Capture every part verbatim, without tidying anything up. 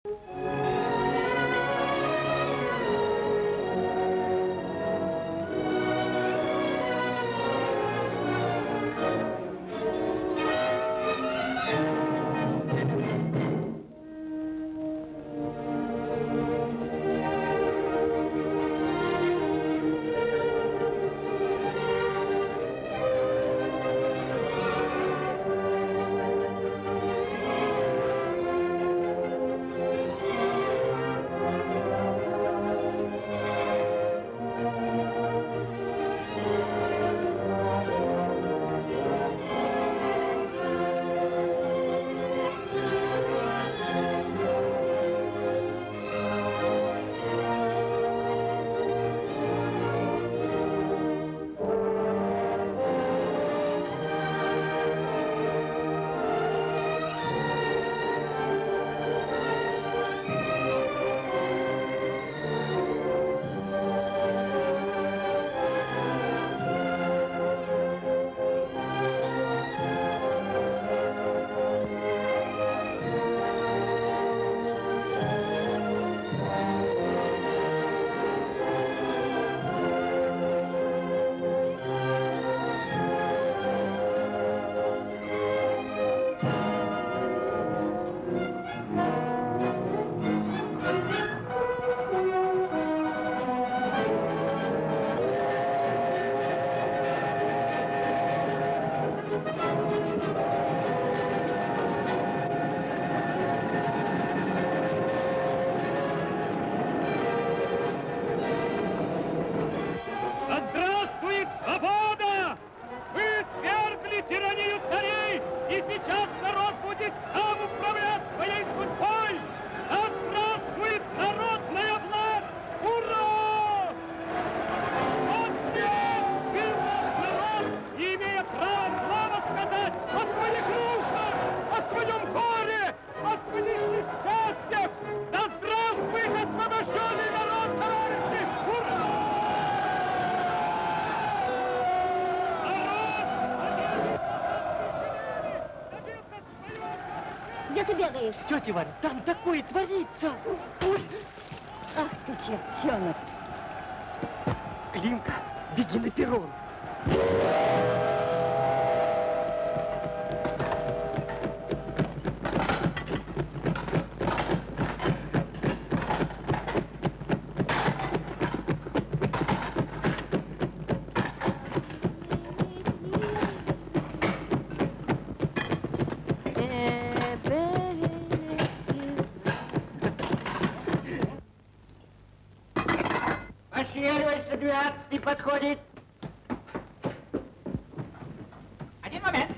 Тетя Варя, там такое творится! Ой. Ах ты, чертенок! Климка, беги на перрон! Подходит. Один момент.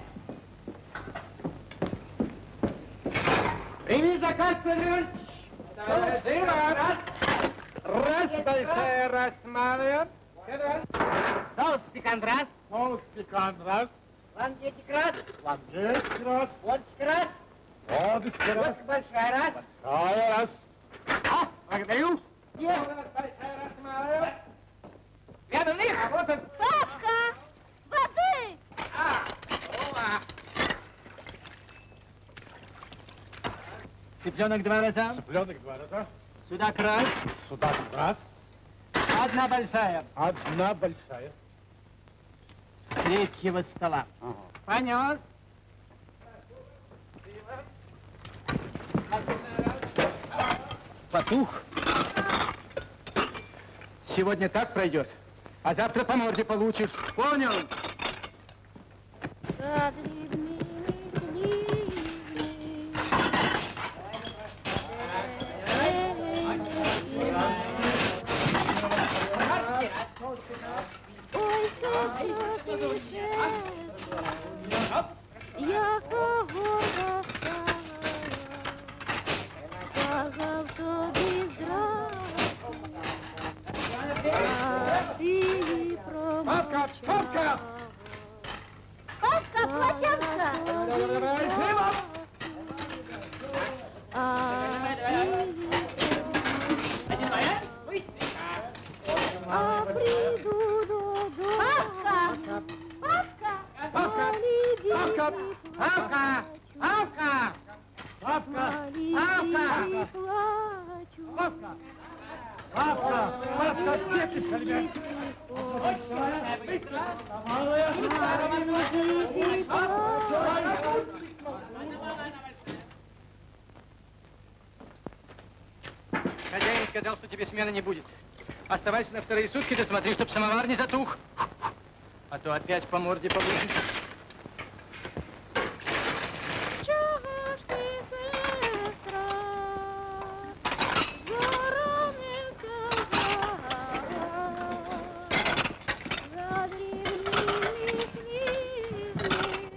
Прими заказ, Петрович. Раз. Раз, большая, раз, малая. Соус пикант, раз. Соус пикант, раз. Лангетик, раз. Лангетик, раз. Водочка, раз. Водочка, раз. Водка большая, раз. Большая, раз. А, благодарю. Есть. Большая, раз, малая. Рядом них. А вот он. Папка! Воды! А, ома. Цыпленок два раза. Цыпленок два раза. Судак раз. Судак раз. Одна большая. Одна большая. С третьего стола. Ага. Понес. Потух. Сегодня так пройдет, а завтра по морде получишь. Понял? Ой, я кого достала, сказав тобі здрасте, а ти промовчав. Папка, папка! Папка, полотенце! Давай, живо! А а приду додому. Папка! Папка! Папка! Папка! Папка! Папка! Папка! Папка! Павка! Павка! Павка, ответишься, ребят! Хозяин сказал, что тебе смены не будет. Оставайся на вторые сутки, да смотри, чтоб самовар не затух. А то опять по морде получишь. Чего ж ты, сестра, гором не сказала, за древними книгами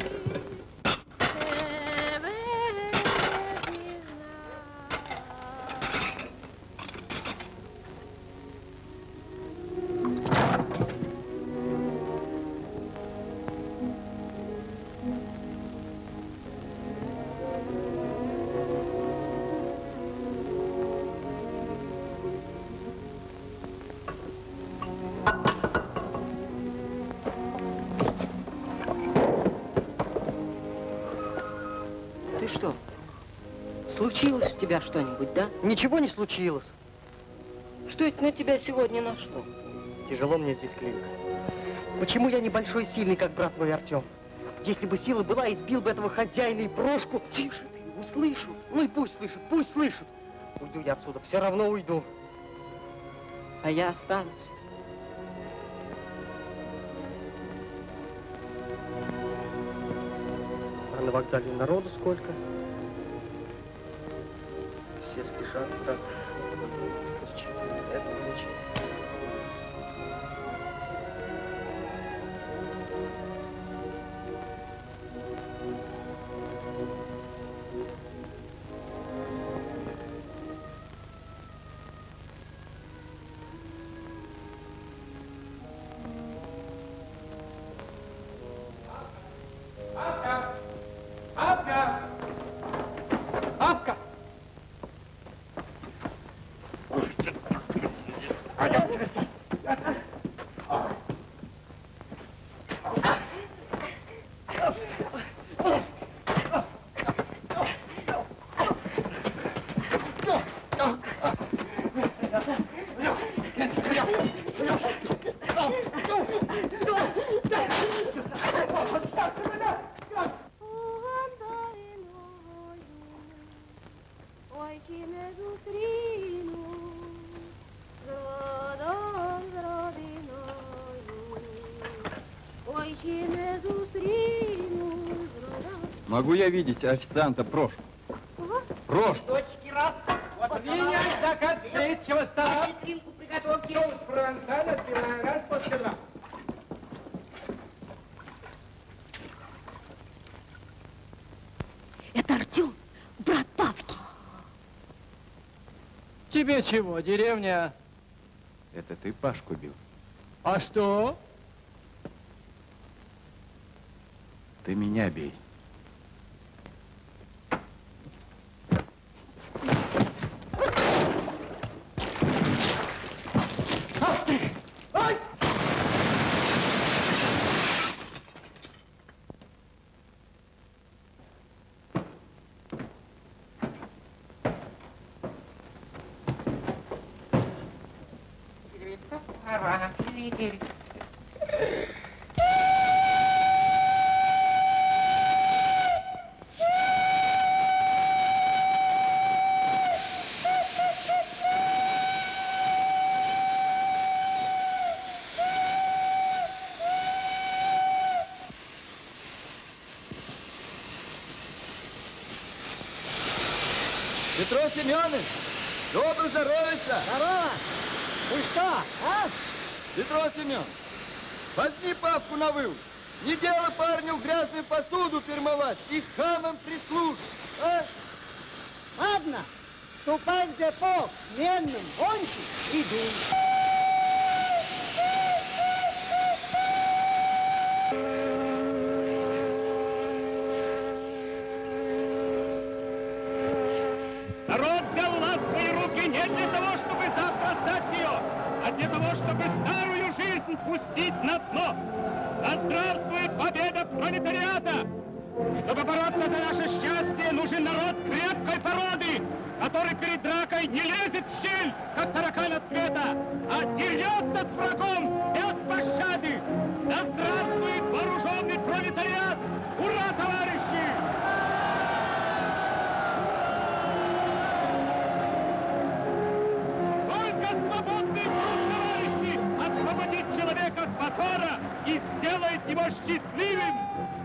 тебе не знала. Ты что? Случилось у тебя что-нибудь, да? Ничего не случилось. Что это на тебя сегодня нашло? Тяжело мне здесь, Клинка. Почему я небольшой и сильный, как брат твой Артем? Если бы сила была, избил бы этого хозяина и брошку. Тише ты, услышу. Ну и пусть слышат, пусть слышат. Уйду я отсюда, все равно уйду. А я останусь. А на вокзале народу сколько? Все спешат, так. Это ночь. Павка! Павка! Павка! Ой, чи не зустріну з родом, з родиною. Ой, чи не зустріну з родом. Могу я видеть официанта Прошу? Ого. Прошу! Точки раз. Вот Принять заказ третьего стола. Витринку приготовьте. Соус провансаль, отбивная раз после два. Это Артем, брат Павки. Тебе чего, деревня? Это ты Пашку бил? А что? Ты меня бей. Петро Семенович, добро здоровится. Здорово! Вы что, а? Петро Семенович, возьми Павку на выл. Не дело парню грязную посуду фирмовать и хамам прислужить, а? Ладно, ступай в депо, сменным, гонщик, иду. Народ взял власть в свои руки не для того, чтобы завтра сдать ее, а для того, чтобы старую жизнь пустить на дно. Да здравствует победа пролетариата! Чтобы бороться за наше счастье, нужен народ крепкой породы, который перед дракой Пускай не лезет в щель, как таракан от света, а дерется с врагом без пощады. Да здравствует вооруженный пролетариат! Ура, товарищи! Только свободный труд, товарищи, освободит человека от позора и сделает его счастливым!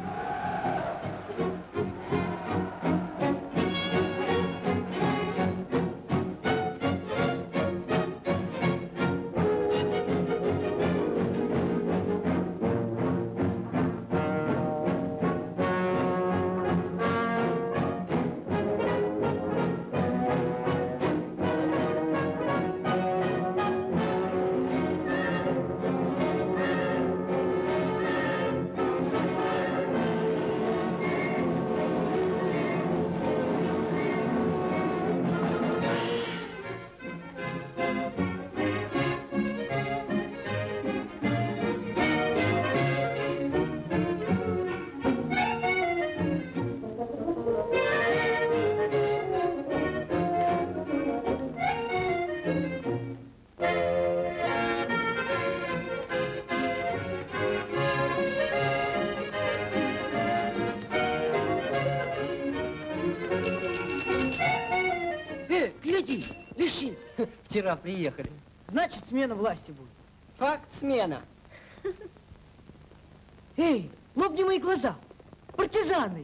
Вчера приехали. Значит, смена власти будет. Факт смена. Эй, лопни мои глаза. Партизаны.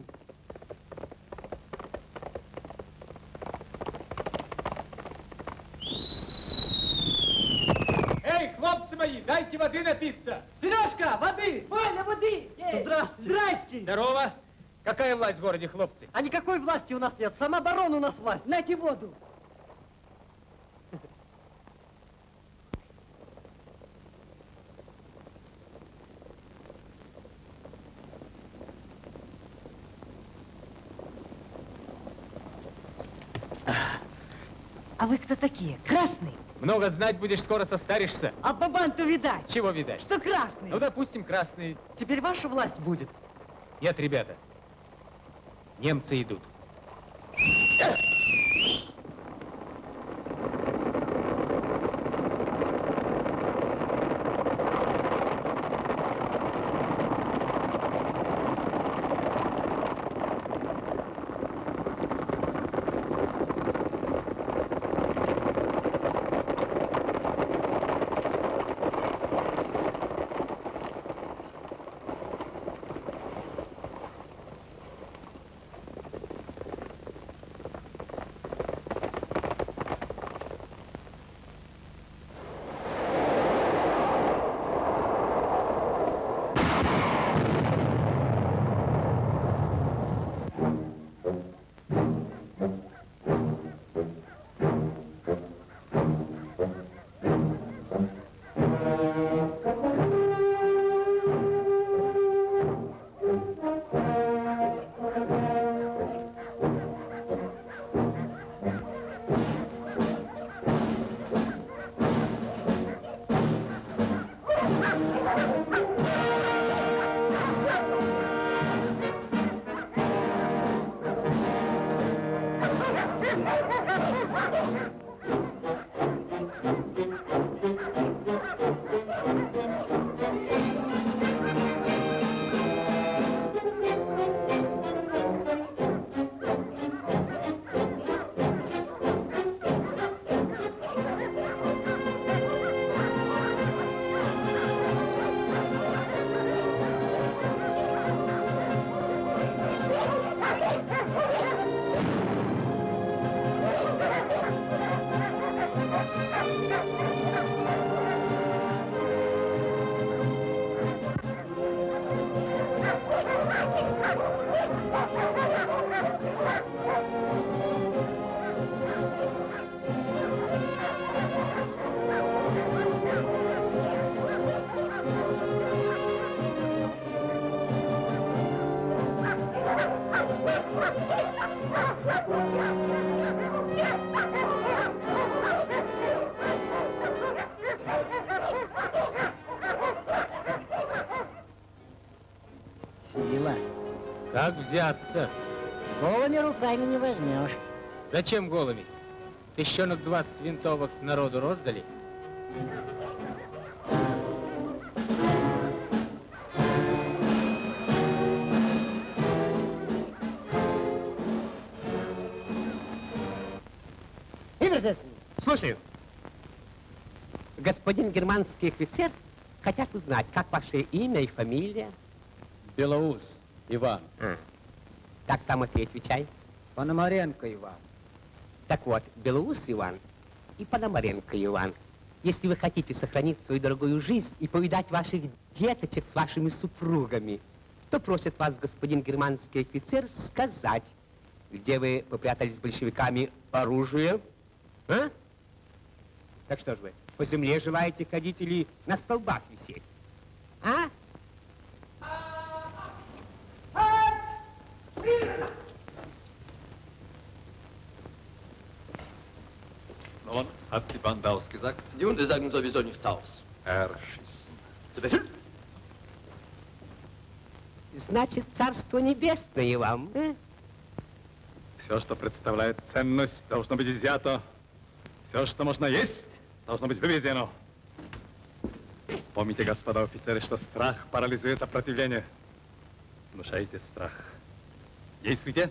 Эй, хлопцы мои, дайте воды напиться. Сережка, воды! Валя, воды! Здрасте. Здрасте. Здорово. Какая власть в городе, хлопцы? А никакой власти у нас нет. Самооборона у нас власть. Нате воду. А вы кто такие? Красные? Много знать будешь, скоро состаришься. А бабан-то видать. Чего видать? Что красные? Ну, допустим, красные. Теперь ваша власть будет. Нет, ребята. Немцы идут. Сила. Как взяться? Голыми руками не возьмешь. Зачем голыми? Тыщенок двадцать винтовок народу роздали? Слушаю. Господин германский офицер хотят узнать, как ваше имя и фамилия. Белоус Иван. А, так само ты отвечай. Пономаренко Иван. Так вот, Белоус Иван и Пономаренко Иван. Если вы хотите сохранить свою дорогую жизнь и повидать ваших деточек с вашими супругами, то просит вас господин германский офицер сказать, где вы попрятались с большевиками оружие, а? Так что же вы, по земле желаете ходить или на столбах висеть? А? Nun, hat die Bande ausgesagt? Die Hunde sagen sowieso nichts aus. Erschießen. Zu Befehl? Значит, царство небесное вам, а? Все, что представляет ценность, должно быть изъято. Все, что можно есть, должно быть вывезено. Помните, господа офицеры, что страх парализует сопротивление. Внушайте страх. Действуйте.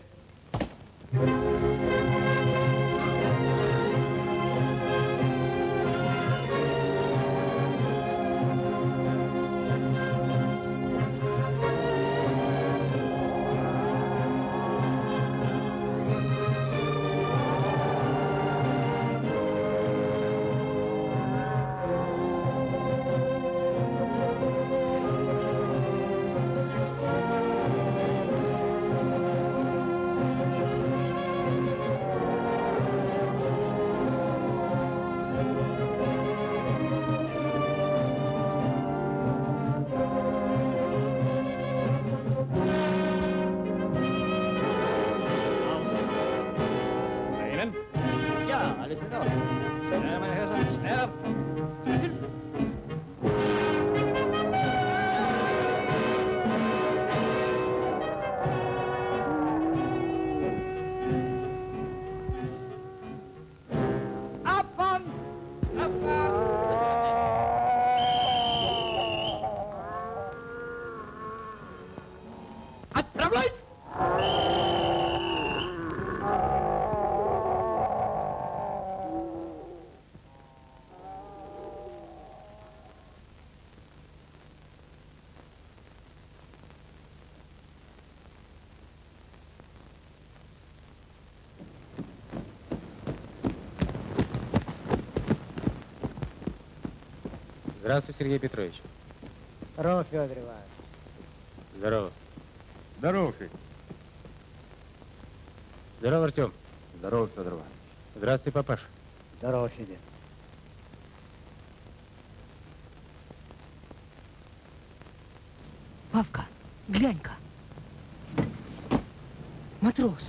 Здравствуй, Сергей Петрович. Здорово, Федор Иванович. Здорово. Здорово, Федь. Здорово, Артем. Здорово, Федор Иванович. Здравствуй, папаша. Здорово, Федя. Павка, глянь-ка. Матрос.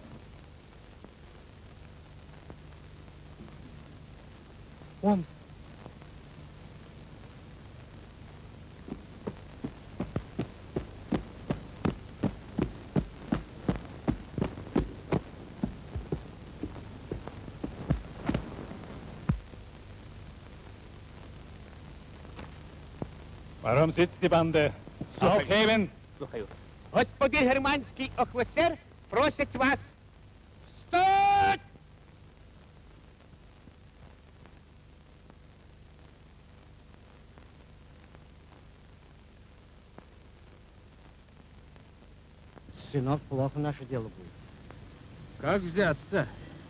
Он. Warum sitzt die Bande? Aufheben! Слухаю. Господин германский офицер просит вас встать! Сынок, плохо наше дело будет. Как взяться?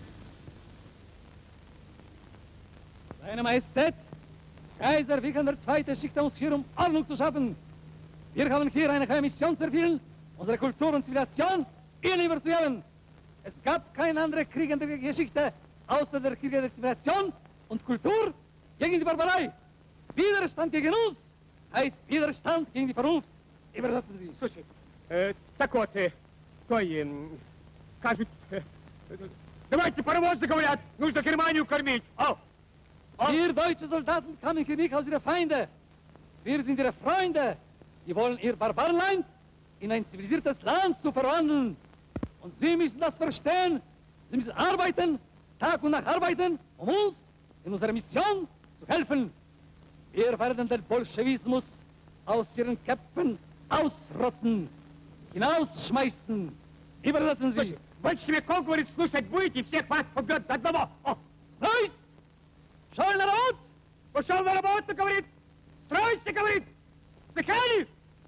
Seine Majestät, Kaiser Wilhelm der Zweite schickt uns hier, um Ordnung zu schaffen. Wir haben hier eine geheime Mission zu erfüllen, unsere Kultur und Zivilisation ihr lieber zu haben. Es gab keine andere Krieg in der Geschichte, außer der Krieg der Zivilisation und Kultur gegen die Barbarei. Widerstand gegen uns heißt Widerstand gegen die Vernunft. Übersetzen Sie. Слушай, э, так вот, э, той, э, кажут, э, давайте паровозы, говорят, нужно Германию кормить. О! Wir deutsche Soldaten kamen hier nicht aus ihrer Feinde. Wir sind ihre Freunde. Die wollen ihr Barbarenland in ein zivilisiertes Land zu verwandeln. Und Sie müssen das verstehen. Sie müssen arbeiten Tag und Nacht arbeiten, um uns in unserer Mission zu helfen. Wir werden den Bolschewismus aus ihren Köpfen ausrotten, hinausschmeißen. Überlassen Sie. Больше мне кол говорит, слушать будете, всех вас побьет до одного. О, стройся! Шел народ, пошел на работу, говорит. Стройся, говорит. Слыхали?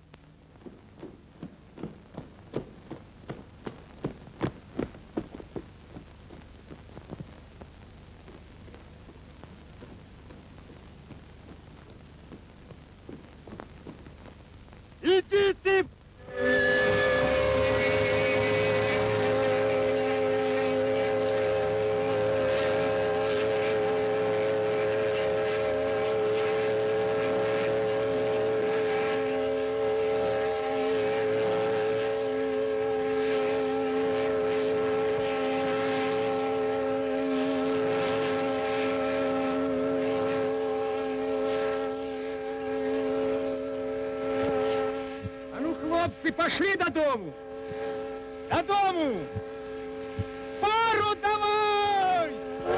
Иди ты! Хлопцы, пошли до дому! До дому! Пару давай!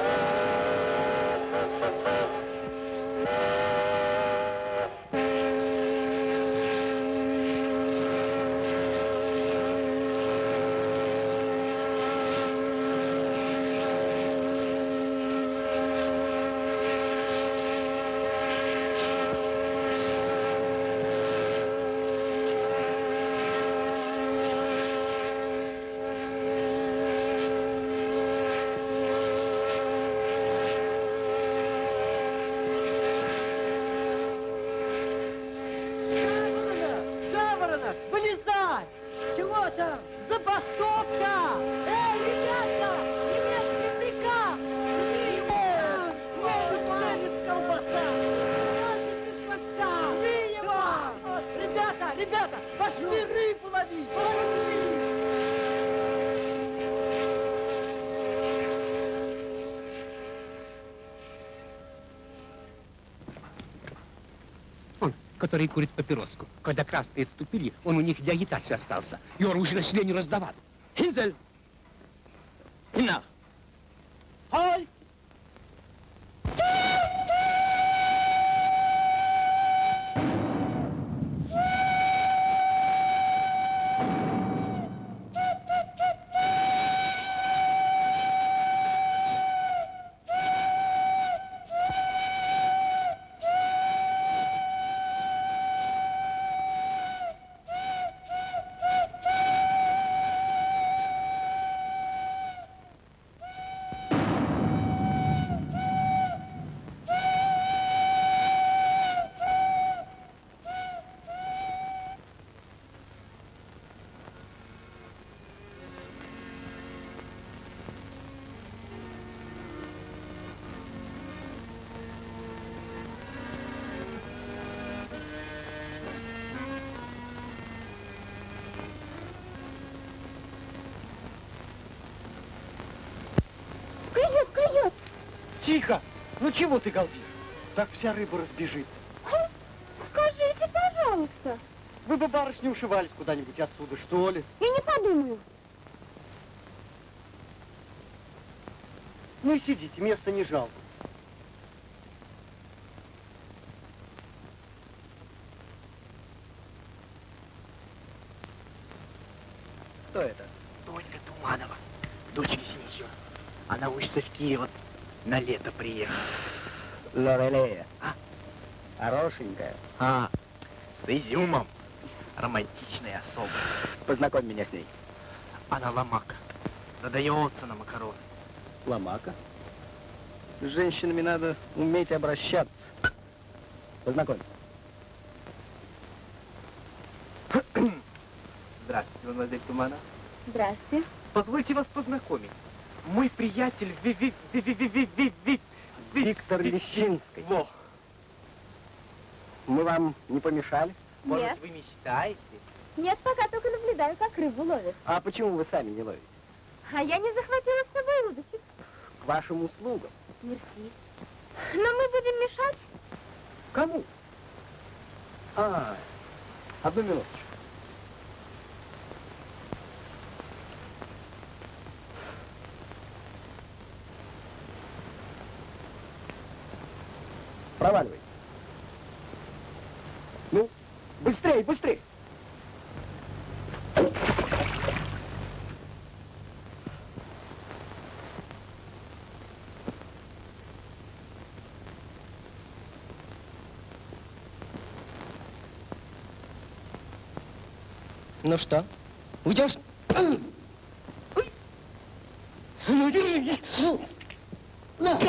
Вылезай! Чего там? Забастовка! Эй, ребята! Немецкий приказ! Нет! Нет, колбаса! Носит без хвоста! Бей его! Ребята, ребята, пошли рыбу ловить! Пошли! Который курит папироску. Когда красные отступили, он у них для агитации остался. И оружие населению раздавать. Hinzel! Hinab! Halt! Тихо! Ну чего ты галдишь? Так вся рыба разбежится. Скажите, пожалуйста. Вы бы, барышни, ушивались куда-нибудь отсюда, что ли? Я не подумаю. Ну и сидите, места не жалко. Кто это? Тонька Туманова, дочь лесничего. Она учится в Киеве, вот на лето приехала. Лорелея. А? Хорошенькая. А, с изюмом. Романтичная особа. Познакомь меня с ней. Она ломака. Задается на макароны. Ломака? С женщинами надо уметь обращаться. Познакомь. Здравствуйте, мадемуазель Туманова. Здрасте. Позвольте вас познакомить. Мой приятель Ви Ви Ви Ви Ви Ви Ви Ви Виктор Лещинский. Во. Мы вам не помешали? Может, Нет. вы мечтаете? Нет, пока только наблюдаю, как рыбу ловят. А почему вы сами не ловите? А я не захватила с собой удочек. К вашим услугам. Мерси. Но мы будем мешать. Кому? А, одну минуточку. Проваливай. Ну, быстрей, быстрей. Ну что, уйдешь? Ну, держи. На.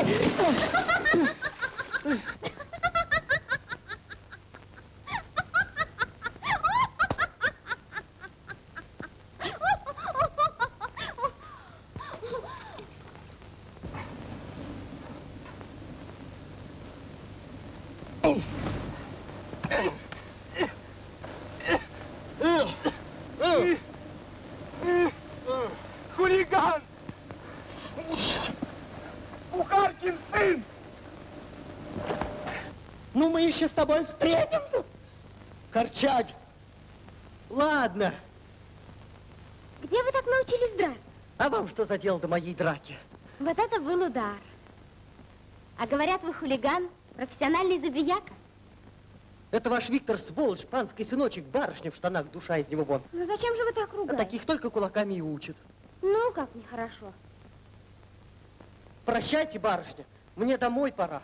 Хулиган! Бухаркин сын! Ну, мы еще с тобой встретимся. Корчаги. Ладно. Где вы так научились драться? А вам что за дело до моей драки? Вот это был удар. А говорят, вы хулиган, профессиональный забияка. Это ваш Виктор, сволочь, панский сыночек, барышня в штанах, душа из него вон. Ну зачем же вы так А ругаете? таких только кулаками и учат. Ну, как нехорошо. Прощайте, барышня, мне домой пора.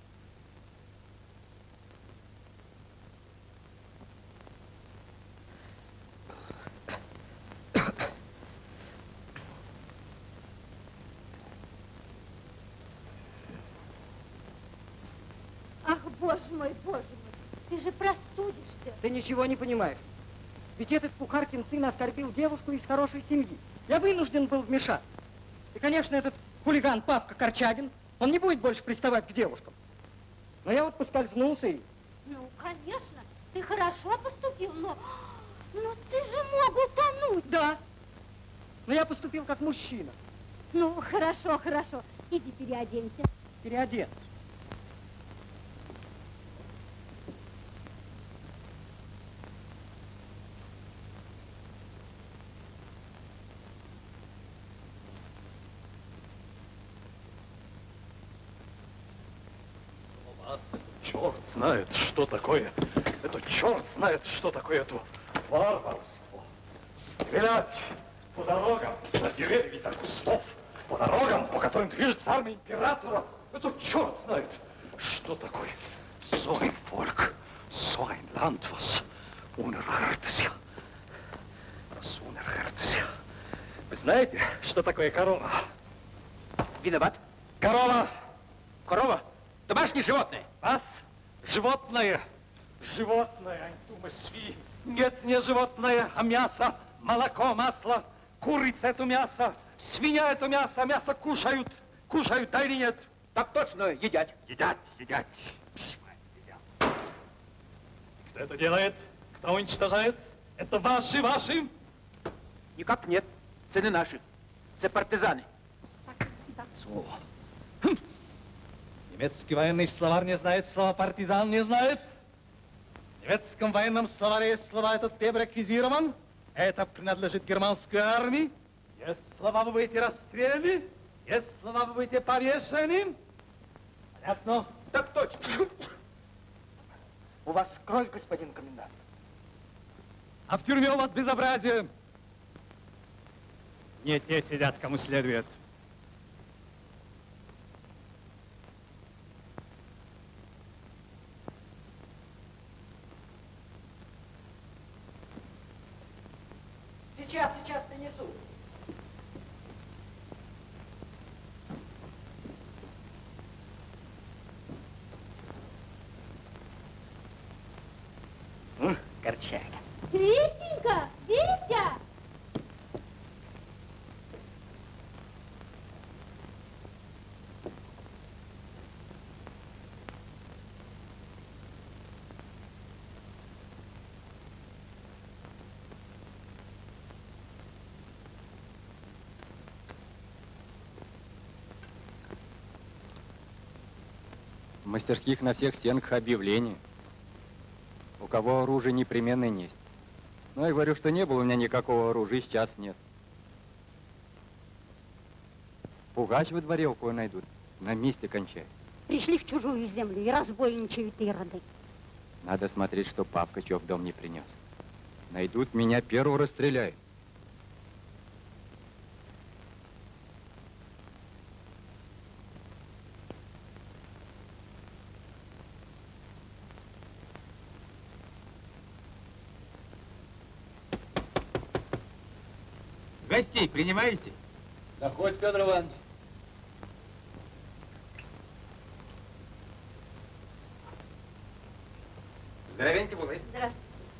Ах, боже мой, боже мой, ты же простудишься. Ты ничего не понимаешь. Ведь этот Пухаркин сын оскорбил девушку из хорошей семьи. Я вынужден был вмешаться. И, конечно, этот хулиган Павка Корчагин, он не будет больше приставать к девушкам. Но я вот поскользнулся и... Ну, конечно, ты хорошо поступил, но... Но ты же мог утонуть. Да, но я поступил как мужчина. Ну, хорошо, хорошо. Иди переоденься. Переоденусь. Черт знает, что такое. Это черт знает, что такое это варварство. Стрелять по дорогам, за деревья, за кустов, по дорогам, по которым движется армия императора. Это черт знает, что такое. So ein Volk, so ein Land, was unerhörtes. Was unerhörtes. Вы знаете, что такое корова? Виноват. Корова! Корова? Домашнее животное. Ас? Животное. Животное. Сви. Нет, не животное, а мясо. Молоко, масло. Курица это мясо. Свинья это мясо. Мясо кушают. Кушают, да или нет? Так точно, едят. Едят, едят. Едят. Кто это делает? Кто уничтожает? Это ваши, ваши? Никак нет. Цены наши. Это партизаны. Слово. Хм. Немецкий военный словарь не знает слова партизан, не знает. В немецком военном словаре есть слова этот реквизирован. Это принадлежит германской армии. Есть слова, вы будете расстреляны. Есть слова, вы будете повешены. Понятно? Так точно. У вас кровь, господин комендант. А в тюрьме у вас безобразие. Не те сидят, кому следует. Сейчас, сейчас принесу. Корчага. Витенька, Витя! В мастерских на всех стенках объявления. У кого оружие непременно несть. Ну, я говорю, что не было у меня никакого оружия, и сейчас нет. Пугач во дворе у кого найдут, на месте кончает. Пришли в чужую землю и разбойничают ироды. Надо смотреть, что папка чего в дом не принес. Найдут меня, первого расстреляют. Гостей принимаете? Да хоть, Федор Иванович. Здоровеньки были. Здравствуйте.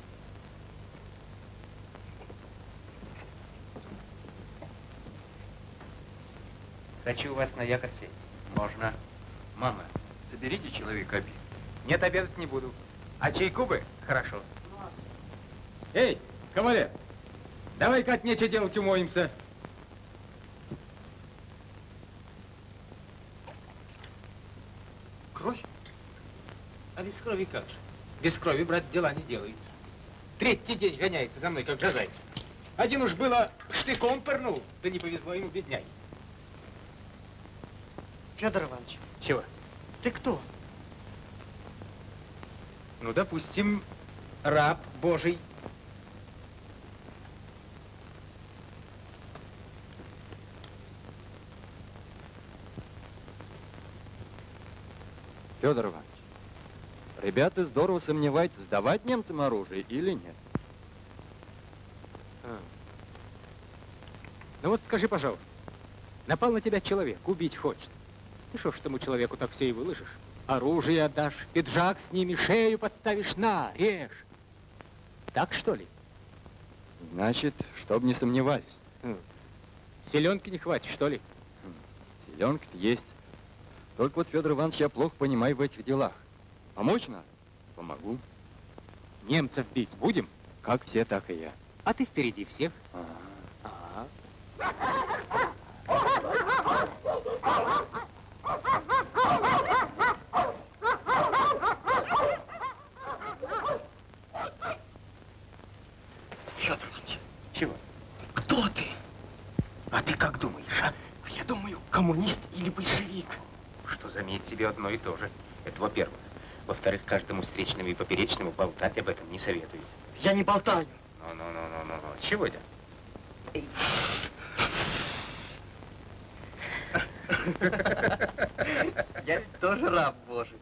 Хочу у вас на якорь сесть. Можно. Мама, соберите человека обед. Нет, обедать не буду. А чайку бы? Хорошо. Эй, кавалер, давай-ка от нечего делать умоемся. Кровь? А без крови как же? Без крови, брат, дела не делаются. Третий день гоняется за мной, как за зайцем. Один уж было штыком пырнул, да не повезло ему, бедняй. Федор Иванович. Чего? Ты кто? Ну, допустим, раб Божий. Федор Иванович, ребята здорово сомневаются, сдавать немцам оружие или нет. А. Ну вот скажи, пожалуйста, напал на тебя человек, убить хочет. Ты что ж тому человеку так все и выложишь? Оружие отдашь, пиджак снимешь, шею подставишь, на, режь. Так что ли? Значит, чтоб не сомневались. Хм. Селенки не хватит, что ли? Селенка-то есть. Только вот, Федор Иванович, я плохо понимаю в этих делах. Помочь надо? Помогу. Немцев бить будем? Как все, так и я. А ты впереди всех. А-а-а. Федор Иванович, чего? Кто ты? А ты как думаешь, а? Я думаю, коммунист или большевик. Что, заметь себе, одно и то же. Это во-первых. Во-вторых, каждому встречному и поперечному болтать об этом не советую. Я не болтаю. Ну-ну-ну-ну-ну. Чего это? Я ведь тоже раб Божий.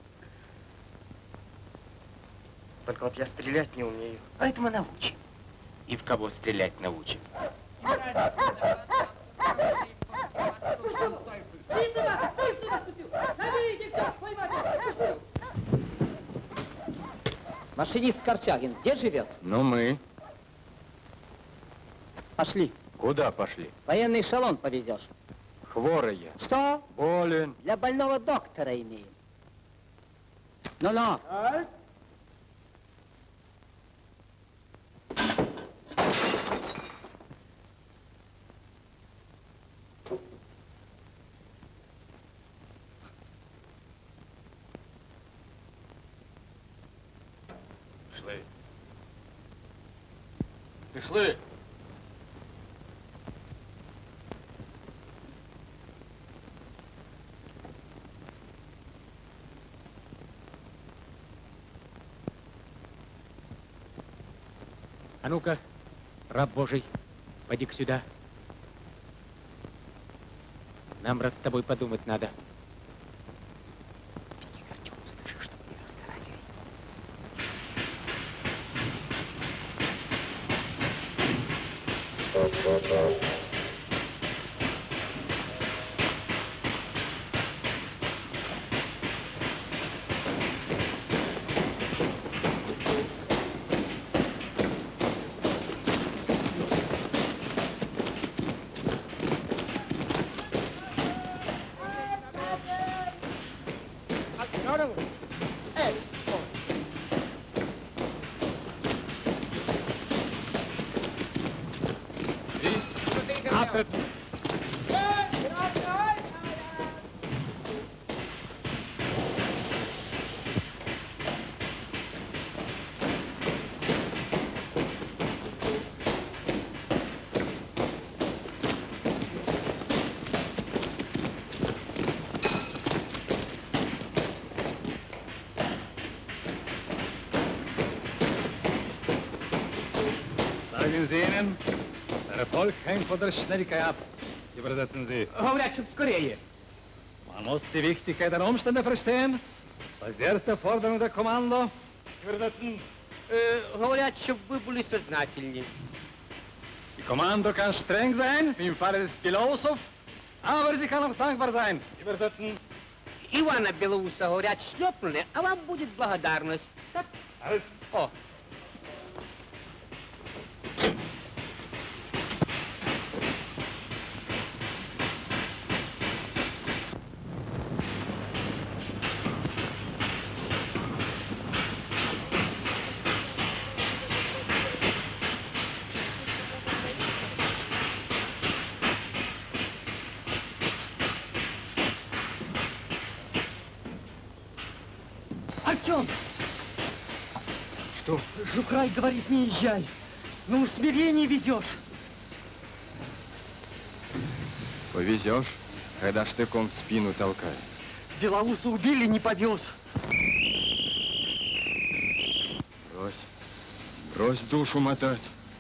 Только вот я стрелять не умею. А это мы научим. И в кого стрелять научим? Машинист Корчагин где живет? Ну, мы. Пошли. Куда пошли? Военный эшелон повезешь. Хворый я. Что? Болен. Для больного доктора имеем. Ну-ну. Пішли. Пішли. А ну-ка, раб Божий, поди-ка сюда. Нам, брат, с тобой подумать надо. Господин Зенин, der Erfolg hängt von der Schnelligkeit ab. Übersetzen Sie. Говорят, чтоб скорее. Man muss die Wichtigkeit der Umstände verstehen. Als erste Forderung der Kommando. Übersetzen. Э, говорят, чтоб вы были сознательнее. Die Kommando kann streng sein, wie im Falle des Белоусов, aber sie kann auch dankbar sein. Übersetzen. Ивана Белоуса, говорят, шлепнули, а вам будет благодарность. Так? Alles. О. Артем! Что? Жукрай говорит, не езжай. На усмирение везешь. Повезешь, когда штыком в спину толкает. Белоуса убили, не повез. Брось. Брось душу мотать.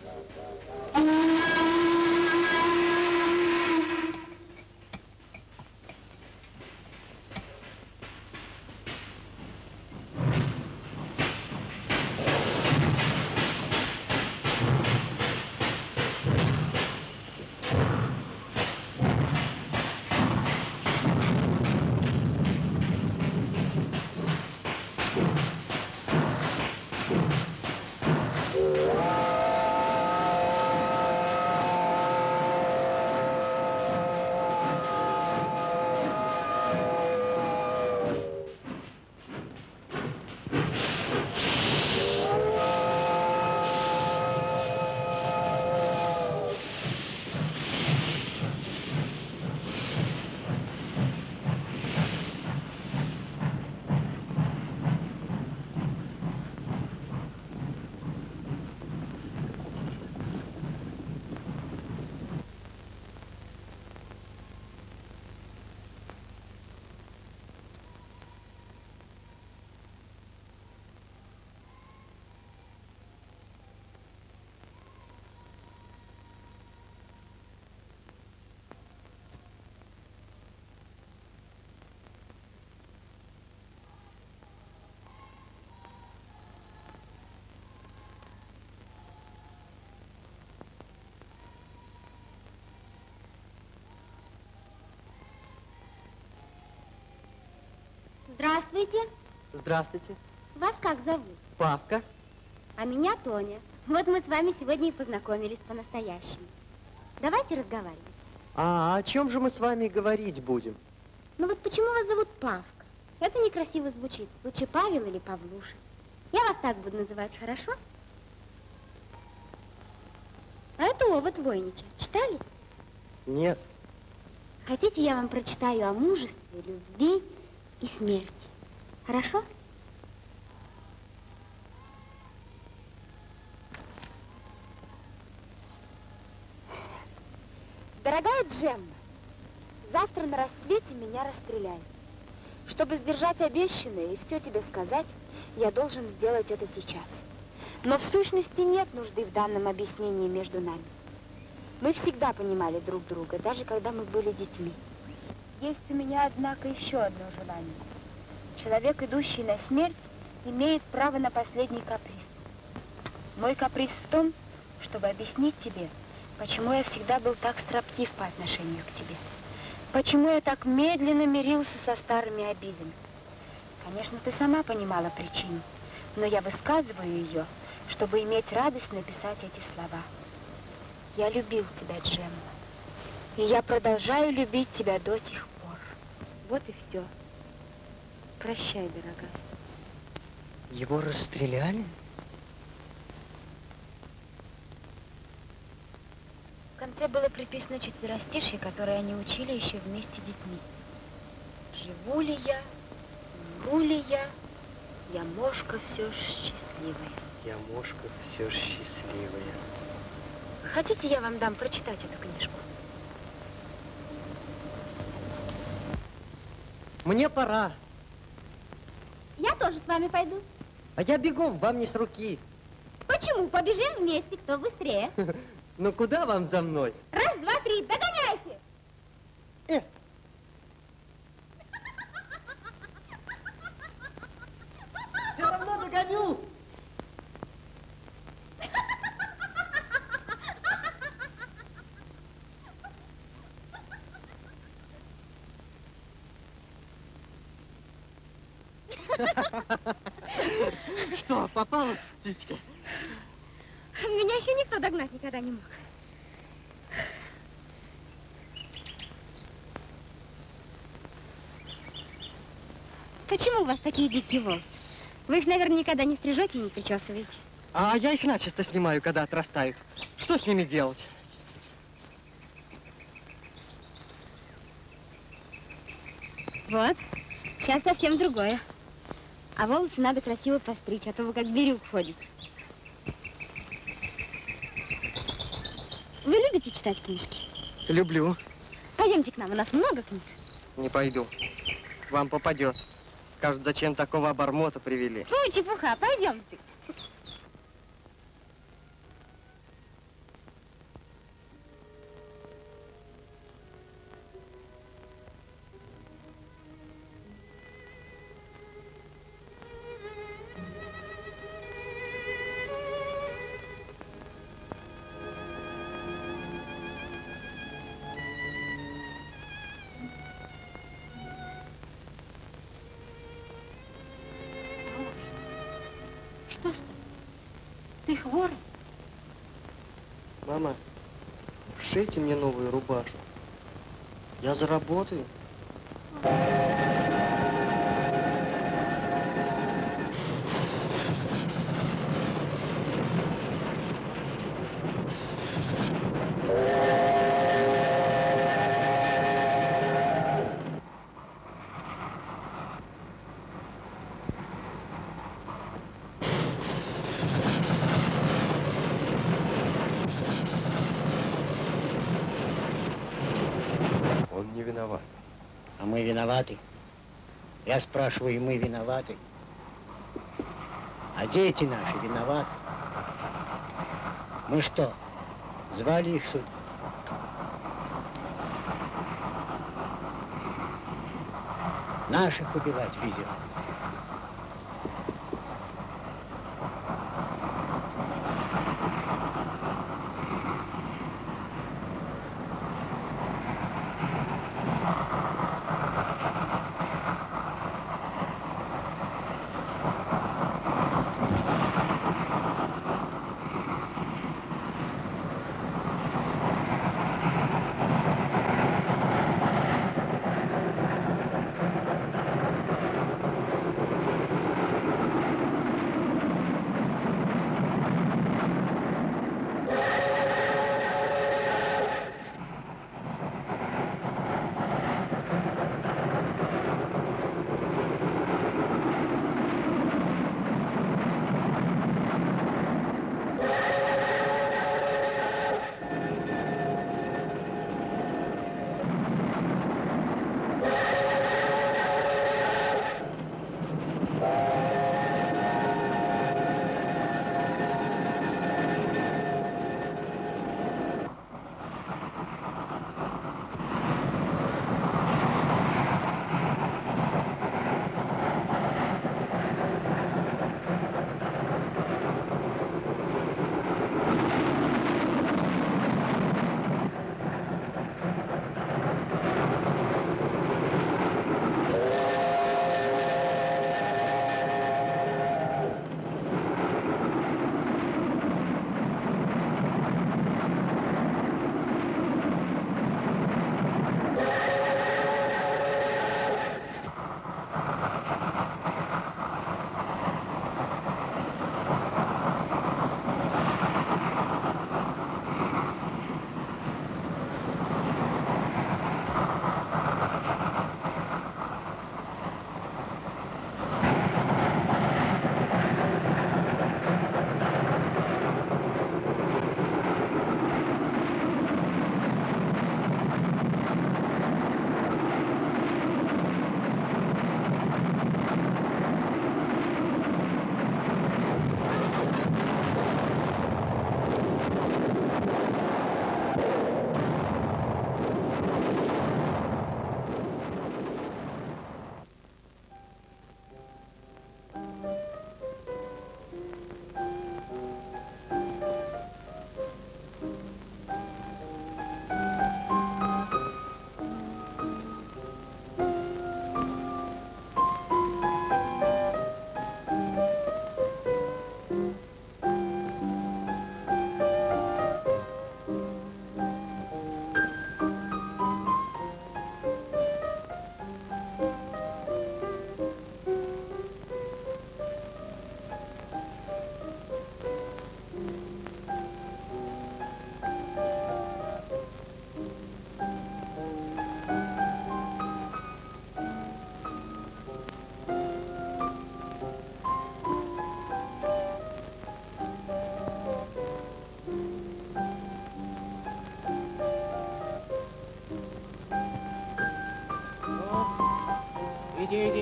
Здравствуйте. Здравствуйте. Вас как зовут? Павка. А меня Тоня. Вот мы с вами сегодня и познакомились по-настоящему. Давайте разговаривать. А о чем же мы с вами говорить будем? Ну вот почему вас зовут Павка? Это некрасиво звучит. Лучше Павел или Павлуша. Я вас так буду называть, хорошо? А это овод Войнича. Читали? Нет. Хотите, я вам прочитаю о мужестве, любви и смерти. Хорошо? Дорогая Джемма, завтра на рассвете меня расстреляют. Чтобы сдержать обещанное и все тебе сказать, я должен сделать это сейчас. Но в сущности нет нужды в данном объяснении между нами. Мы всегда понимали друг друга, даже когда мы были детьми. Есть у меня, однако, еще одно желание. Человек, идущий на смерть, имеет право на последний каприз. Мой каприз в том, чтобы объяснить тебе, почему я всегда был так строптив по отношению к тебе. Почему я так медленно мирился со старыми обидами. Конечно, ты сама понимала причину, но я высказываю ее, чтобы иметь радость написать эти слова. Я любил тебя, Джемма, и я продолжаю любить тебя до сих пор. Вот и все. Прощай, дорогая. Его расстреляли? В конце было приписано четверостишье, которое они учили еще вместе с детьми. Живу ли я, умру ли я, я мошка все ж счастливая. Я мошка все ж счастливая. Хотите, я вам дам прочитать эту книжку? Мне пора. Я тоже с вами пойду. А я бегом, вам не с руки. Почему? Побежим вместе, кто быстрее. Ну куда вам за мной? Раз, два, три, догоняйте! Э, Все равно догоню. Что, попалась птичка? Меня еще никто догнать никогда не мог. Почему у вас такие дикие волосы? Вы их, наверное, никогда не стрижете и не причесываете. а я их начисто снимаю, когда отрастают. Что с ними делать? Вот, сейчас совсем другое. А волосы надо красиво постричь, а то вы как бирюк ходите. Вы любите читать книжки? Люблю. Пойдемте к нам, у нас много книг. Не пойду. Вам попадет. Скажут, зачем такого обормота привели. Фу, чепуха, пойдемте. Что ж ты? Ты хворый? Мама, шейте мне новую рубашку. Я заработаю. Он не виноват. А мы виноваты? Я спрашиваю, и мы виноваты? А дети наши виноваты? Мы что, звали их сюда? Наших убивать везет.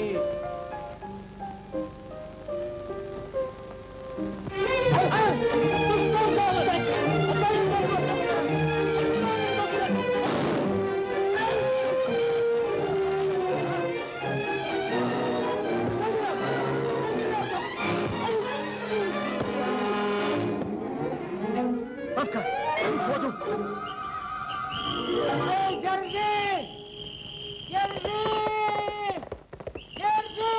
держи. Павка, воду! Эй, держи! Держи! Держи!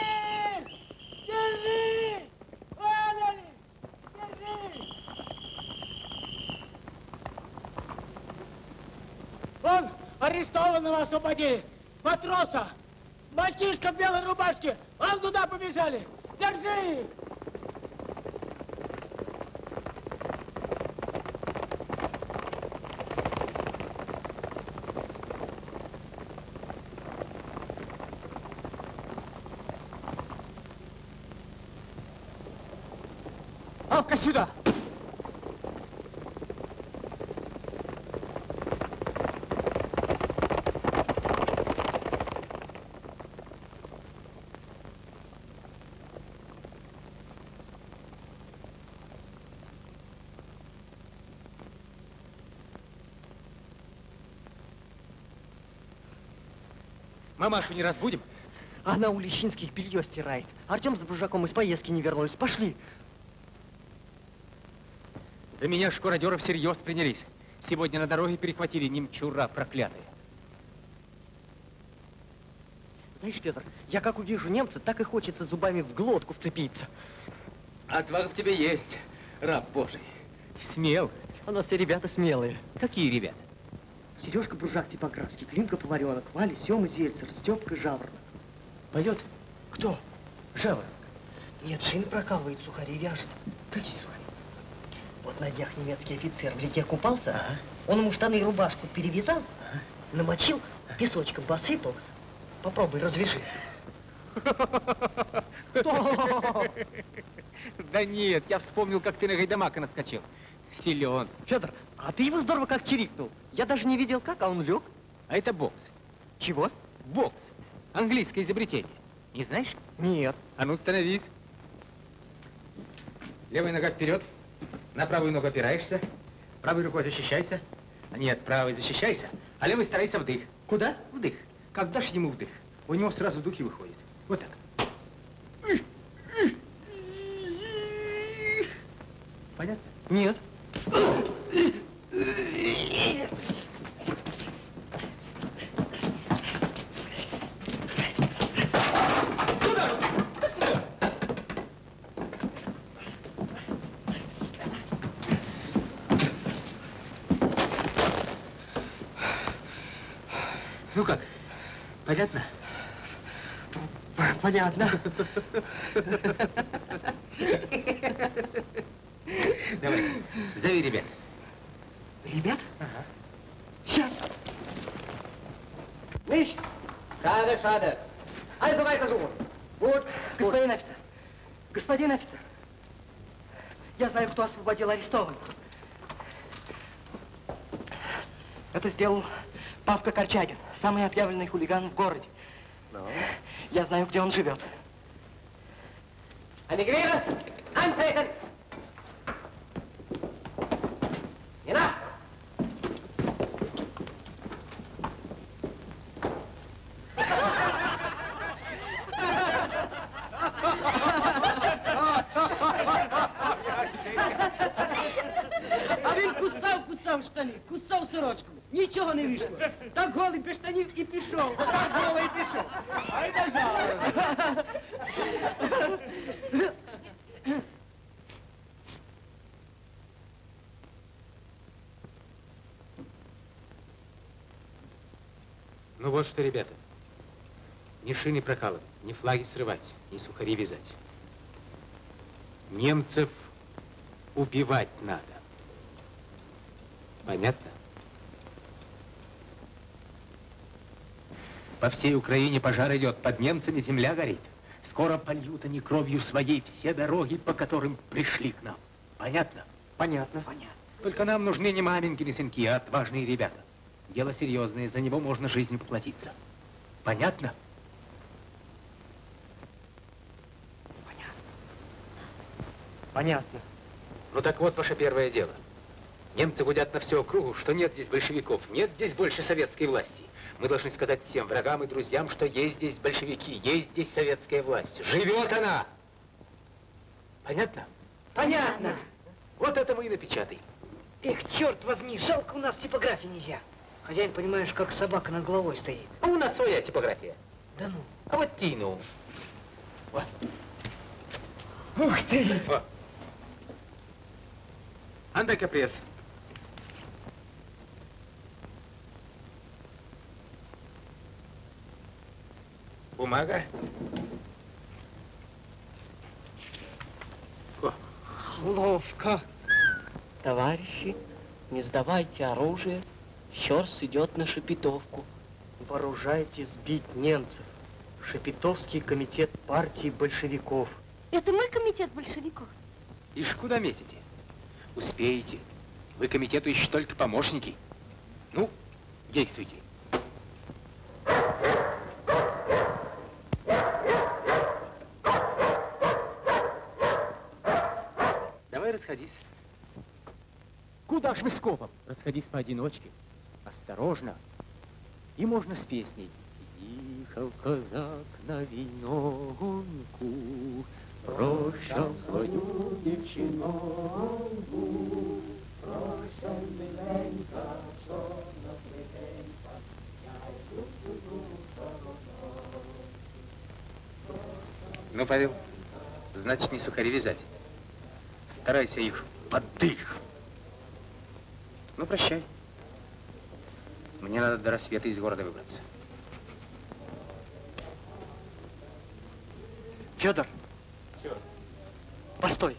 Держи! Ранили! Держи! Вон, арестованного освободи! Матроса! Мальчишка в белой рубашке! Вон туда побежали! Держи! Павка, сюда! Мамашу не разбудим? Она у Лещинских белье стирает. Артем с Бружаком из поездки не вернулись. Пошли. Да меня шкуродеры всерьез принялись. Сегодня на дороге перехватили немчура проклятые. Знаешь, Петр, я как увижу немца, так и хочется зубами в глотку вцепиться. Отвага в тебе есть, раб Божий. Смел. У нас все ребята смелые. Какие ребята? Сережка Бружак типографский, Климка Поваренок, Валя Сема Зельцер, Степка Жаворонок. Поет? Кто? Жаворонок. Нет, шины прокалывает, сухари вяжет. Какие сухари? Вот на днях немецкий офицер в реке купался, ага. Он ему штаны и рубашку перевязал, ага. Намочил, песочком посыпал. Попробуй, развяжи. Да нет, я вспомнил, как ты на Гайдамака наскочил. Силен. Федор, а ты его здорово как чирикнул. Я даже не видел как, а он лег. А это бокс. Чего? Бокс. Английское изобретение. Не знаешь? Нет. А ну, становись. Левая нога вперед. На правую ногу опираешься. Правой рукой защищайся. Нет, правой защищайся, а левой старайся вдых. Куда? Вдых. Как дашь ему вдых, у него сразу духи выходят. Вот так. Понятно? Нет. Ну как, понятно? Понятно. Давай, зови ребят. Ребят? Ага. Сейчас. Миш! Schade, schade. Also weiter so. Вот, господин офицер. Господин офицер. Я знаю, кто освободил арестованных. Это сделал Павка Корчагин, самый отъявленный хулиган в городе. No. Я знаю, где он живет. Eine Gewehre! Antreten! Hinauf! А він кусав, кусав штани, кусав сорочку. Нічого не вийшло. Так голий без штанів і пішов. Так голий і пішов. Ай, нажав. Ну вот что, ребята. Ни шины прокалывать, ни флаги срывать, ни сухари вязать. Немцев убивать надо. Понятно? По всей Украине пожар идет, под немцами земля горит. Скоро польют они кровью своей все дороги, по которым пришли к нам. Понятно? Понятно. Понятно. Только нам нужны не маменькины сынки, а отважные ребята. Дело серьезное, за него можно жизнью поплатиться. Понятно? Понятно. Ну так вот ваше первое дело. Немцы гудят на всю округу, что нет здесь большевиков, нет здесь больше советской власти. Мы должны сказать всем врагам и друзьям, что есть здесь большевики, есть здесь советская власть. Живет она! Понятно? Понятно. Вот это мы и напечатай. Эх, черт возьми, жалко, у нас типографии нельзя. Хозяин, понимаешь, как собака над головой стоит. А у нас своя типография. Да ну. А вот тину. Вот. Ух ты! Вот. Андай-ка пресс. Бумага. О. Ловко. Товарищи, не сдавайте оружие. Щерс идет на Шепетовку. Вооружайтесь бить немцев. Шепетовский комитет партии большевиков. Это мы комитет большевиков? Ишь, куда метите? Успеете. Вы комитету еще только помощники. Ну, действуйте. Давай расходись. Куда ж вы скопом? Расходись поодиночке. Осторожно. И можно с песней. Ехал казак на виногонку, прощал свою девчинонку, прощай, миленька, чорна плетенька, я йду туду стороной. Ну, Павел, значит, не сухари вязать. Старайся их под дых. Ну, прощай. Мне надо до рассвета из города выбраться. Федор. Федор. Постой.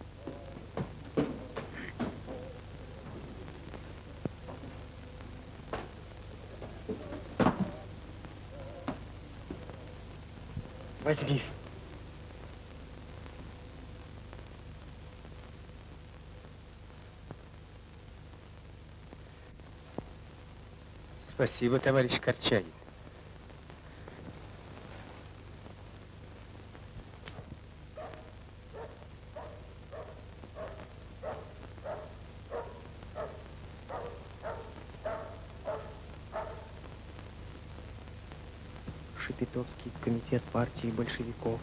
Возьми. Спасибо, товарищ Корчагин. Шепетовский комитет партии большевиков.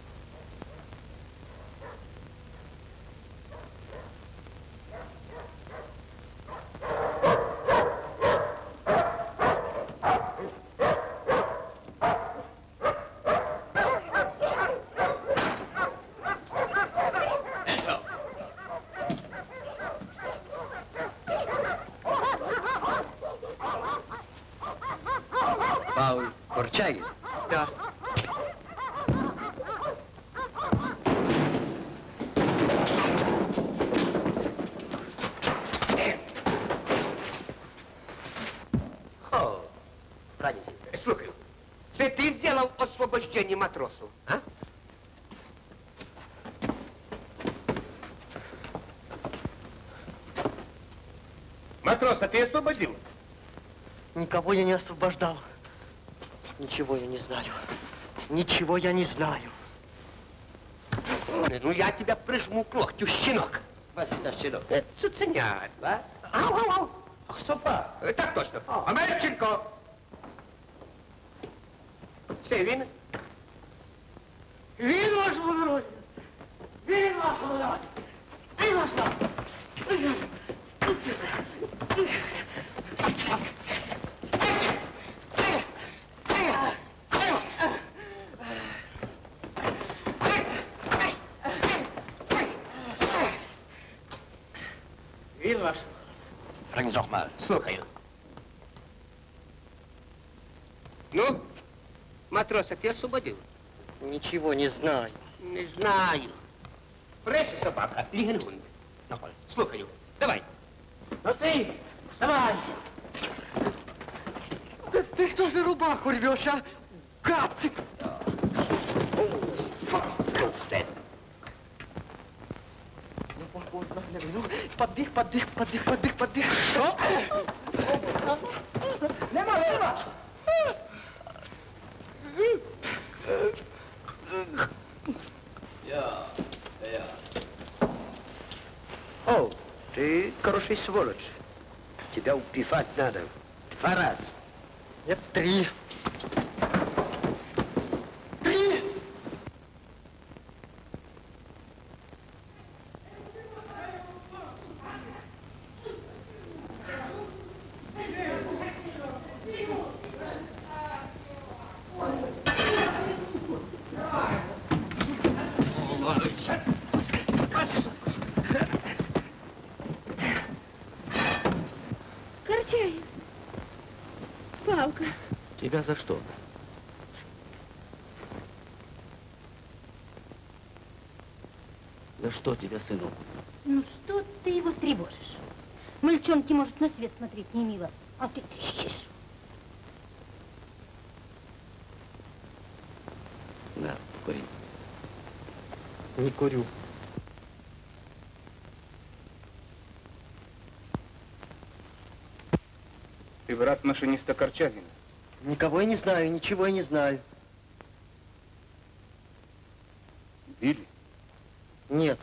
Пауль Корчагин? Да. О, Радисин, слухаю. Це ти зробив освобождення матросу, а? Матроса ты освободил? Никого я не освобождал. Ничего я не знаю. Ничего я не знаю. Ну, я тебя прижму к локтю, щенок. Вас за щенок? Это цуценят, а? Ау, ау, ау. Ах, сопа. Так точно. Амельченко. Це він? Він ваш володя! Він ваш володя! Він ваш володя! Він ваш. Франк Зохмар, Слухаю. Ну, матроса ты освободил? Ничего не знаю. Не знаю. Прежде собака, Лігенгунд. Ну, слухаю. Давай. Ну ты, давай! Да ты что же рубаху рвешь, а? Гад ты! Ну, вот, вот, на, на, ну, поддых, поддых, поддых, поддых, поддых. Что? Нема, нема! Я, я. хороший сволочь. Тебя убивать надо. Два раза. Нет, три. Три! Корчагин. Палка. Тебя за что? За что тебя, сынок? Ну что ты его тревожишь? Мальчонке, может, на свет смотреть не мило, а ты трещишь. Да, кури. Не курю. Ты брат машиниста Корчагина? Никого я не знаю, ничего я не знаю. Били? Нет.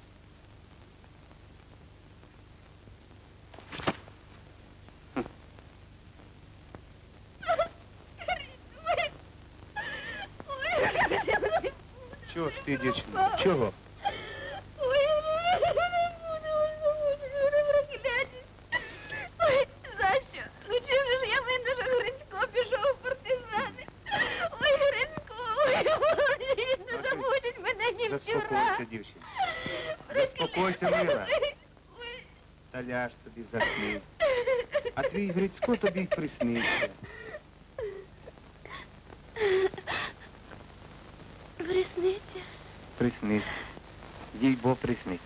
Чего ж ты, девчонка? Чего? Ой, Зася, ну чим же ж я винна, що Грицько пішов у партизани? Ой, Грицько, ой, ой, не забудуть мене ні вчора. Заспокойся, дівчинка. Заспокойся, мила. Та ляж тобі, засни. А твій Грицько тобі й приснився. Присниться? Приснився. Їй бо присниться.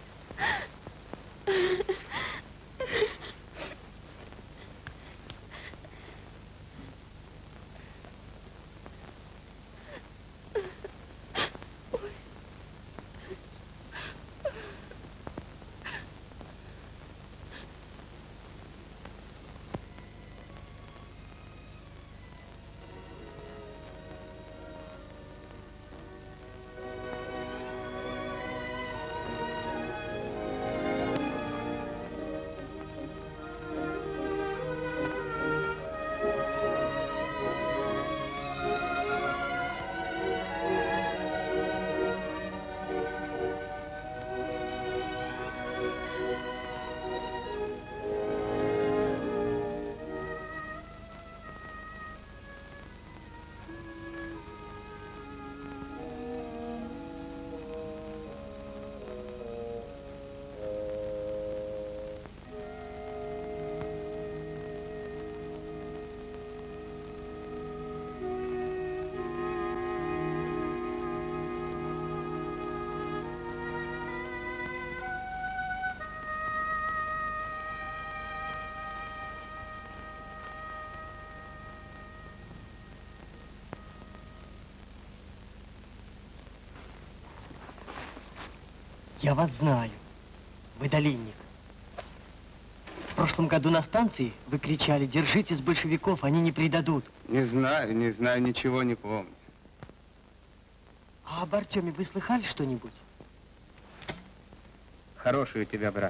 Я вас знаю. Вы долинник. В прошлом году на станции вы кричали: держитесь большевиков, они не предадут. Не знаю, не знаю, ничего не помню. А об Артеме вы слыхали что-нибудь? Хороший у тебя брат.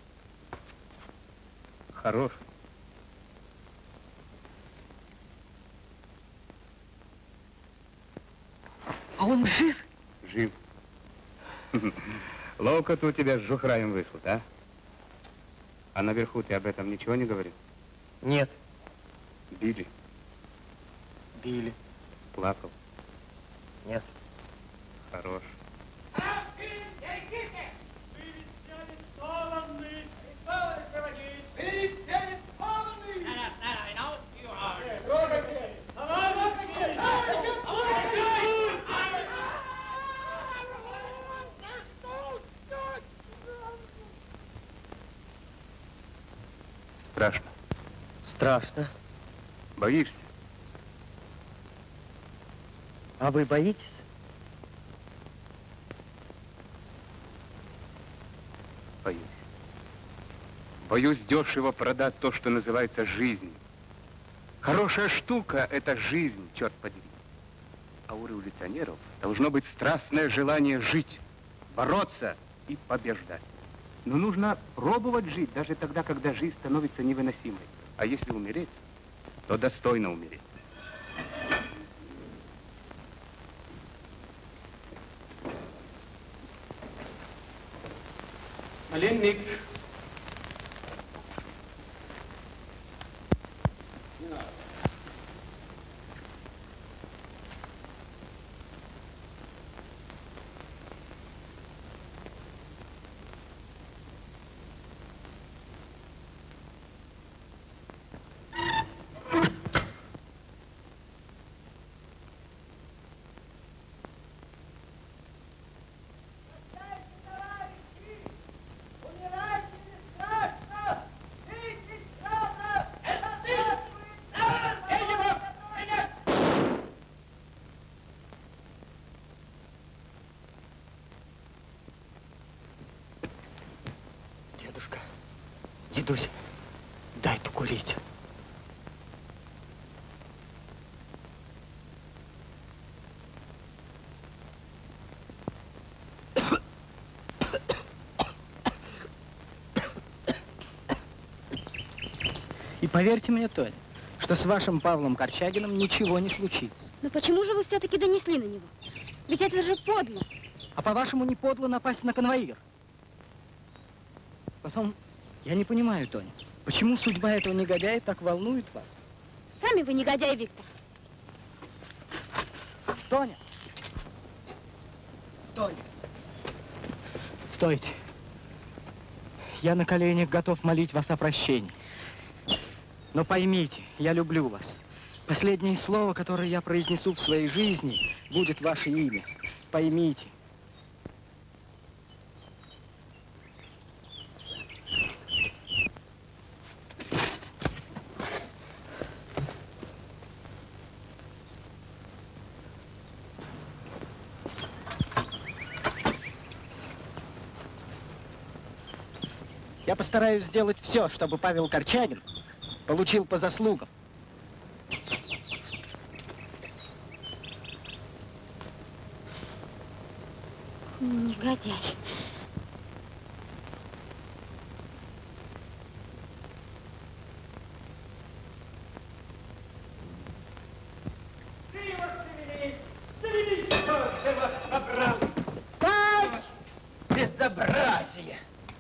Хороший. А он жив? Жив. Ловко-то у тебя с Жухраем вышло, да? А наверху ты об этом ничего не говорил? Нет. Били? Били. Плакал? Нет. Хорош. Страшно? Страшно. Боишься? А вы боитесь? Боюсь. Боюсь дешево продать то, что называется жизнью. Хорошая штука — это жизнь, черт подери. А у революционеров должно быть страстное желание жить, бороться и побеждать. Но нужно пробовать жить, даже тогда, когда жизнь становится невыносимой. А если умереть, то достойно умереть. Пленник. Дедусь, дай покурить. И поверьте мне, Тоня, что с вашим Павлом Корчагиным ничего не случится. Но почему же вы все-таки донесли на него? Ведь это же подло. А по-вашему, не подло напасть на конвоир? Потом, я не понимаю, Тоня, почему судьба этого негодяя так волнует вас? Сами вы негодяй, Виктор. Тоня! Тоня! Стойте. Я на коленях готов молить вас о прощении. Но поймите, я люблю вас. Последнее слово, которое я произнесу в своей жизни, будет ваше имя. Поймите. Я постараюсь сделать все, чтобы Павел Корчагин получил по заслугам. Негодяй. Безобразие!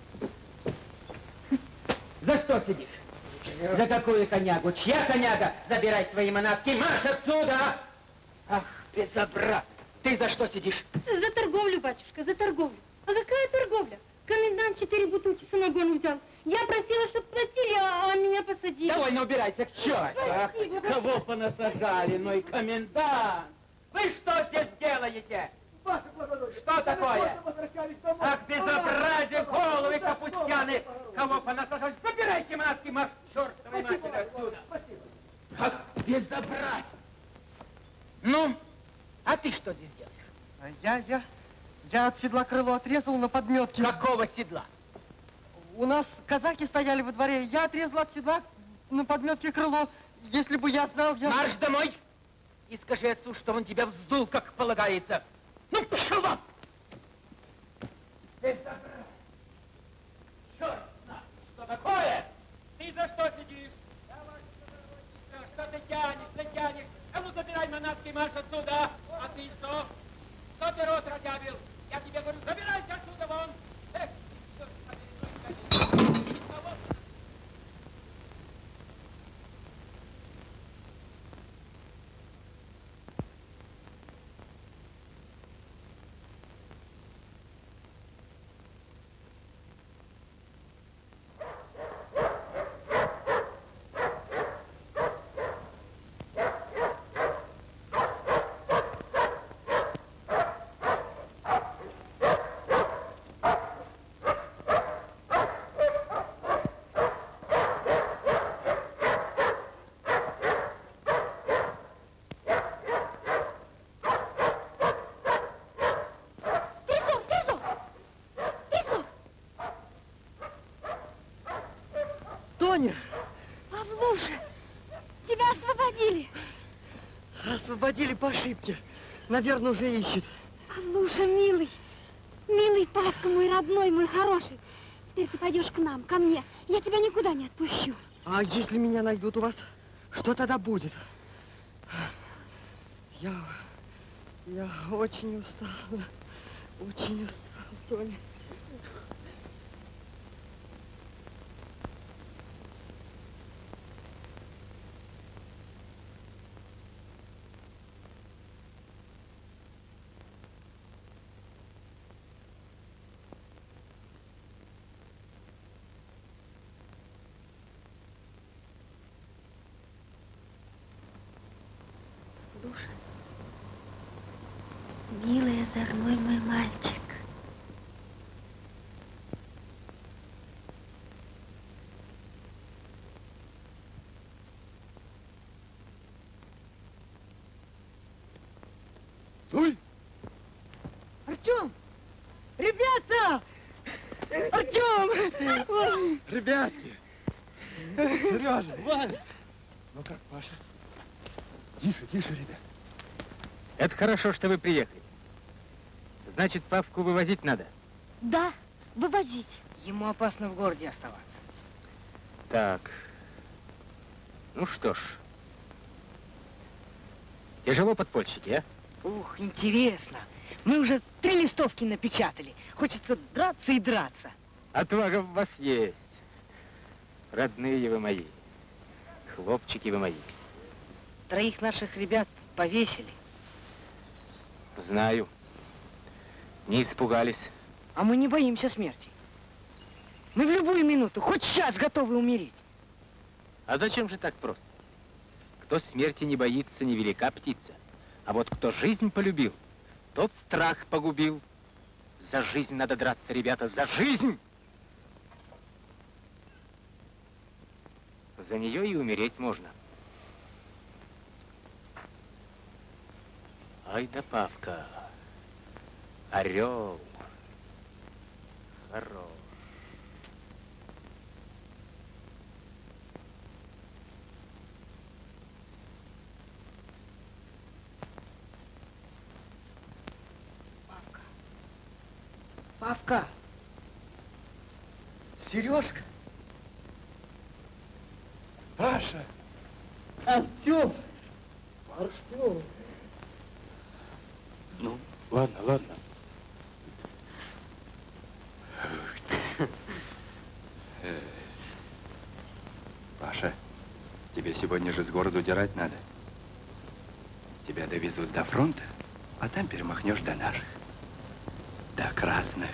За что сидишь? За какую конягу? Чья коняга? Забирай свои манатки, марш отсюда! Ах, безобразие! Ты за что сидишь? За торговлю, батюшка, за торговлю. А какая торговля? Комендант четыре бутылки самогона взял. Я просила, чтобы платили, а, а меня посадили. Довольно убирайся к черту! Ах, кого понасажали, ну и комендант! Вы что здесь делаете? Что такое? Ах, безобразие, головы капустяны! Кого понасажали? Забирайте маски, марш, чертовой матери, отсюда! Ах, безобразие! Ну, а ты что здесь делаешь? Я, я, я от седла крыло отрезал на подметке. Какого седла? У нас казаки стояли во дворе. Я отрезал от седла на подметке крыло. Если бы я знал, я... Марш домой и скажи отцу, что он тебя вздул, как полагается. Ну, пошел вон! Безобразие! Черт знает, что такое! Ты за что сидишь? Что ты тянешь, ты тянешь? А ну, забирай манатки, марш отсюда! А ты что? Что ты рот разъявил? Я тебе говорю, забирайся отсюда вон! Эх, черт побери, Тоня! Павлуша, тебя освободили. Освободили по ошибке. Наверное, уже ищут. Павлуша, милый, милый Павка, мой родной, мой хороший. теперь ты пойдешь к нам, ко мне. Я тебя никуда не отпущу. А если меня найдут у вас, что тогда будет? Я... Я очень устала. Очень устала, Тоня. Душа, милый озорной мой мальчик. Стой! Артем! Ребята! Артем! Ребятки! Сережа! Ваня! Ну как, Паша? Тише, тише, ребят. Это хорошо, что вы приехали. Значит, Павку вывозить надо? Да, вывозить. Ему опасно в городе оставаться. Так. Ну что ж. Тяжело подпольщики, а? Ух, интересно. Мы уже три листовки напечатали. Хочется драться и драться. Отвага в вас есть. Родные вы мои. Хлопчики вы мои. Троих наших ребят повесили. Знаю. Не испугались. А мы не боимся смерти. Мы в любую минуту, хоть сейчас готовы умереть. А зачем же так просто? Кто смерти не боится, невелика птица. А вот кто жизнь полюбил, тот страх погубил. За жизнь надо драться, ребята, за жизнь! За нее и умереть можно. Ай да Павка, орел, хорош. Павка. Павка. Сережка? Паша! Артем! Артем! Ну, ладно, ладно. Паша, тебе сегодня же с города удирать надо. Тебя довезут до фронта, а там перемахнешь до наших. До красных.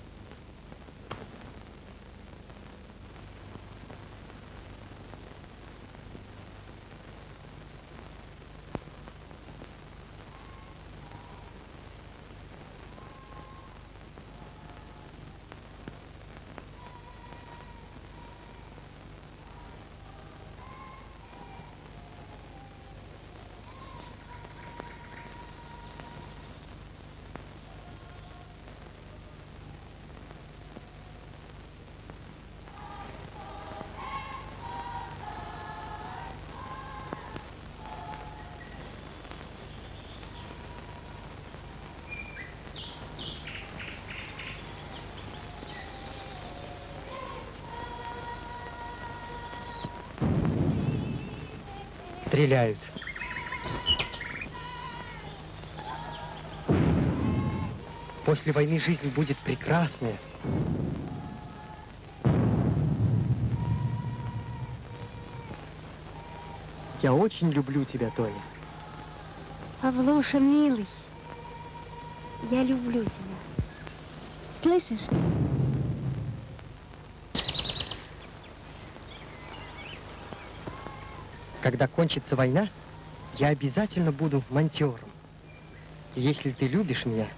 Стреляют. После войны жизнь будет прекрасная. Я очень люблю тебя, Тоня. Павлуша, милый, я люблю тебя. Слышишь? Когда кончится война, я обязательно буду монтёром. Если ты любишь меня,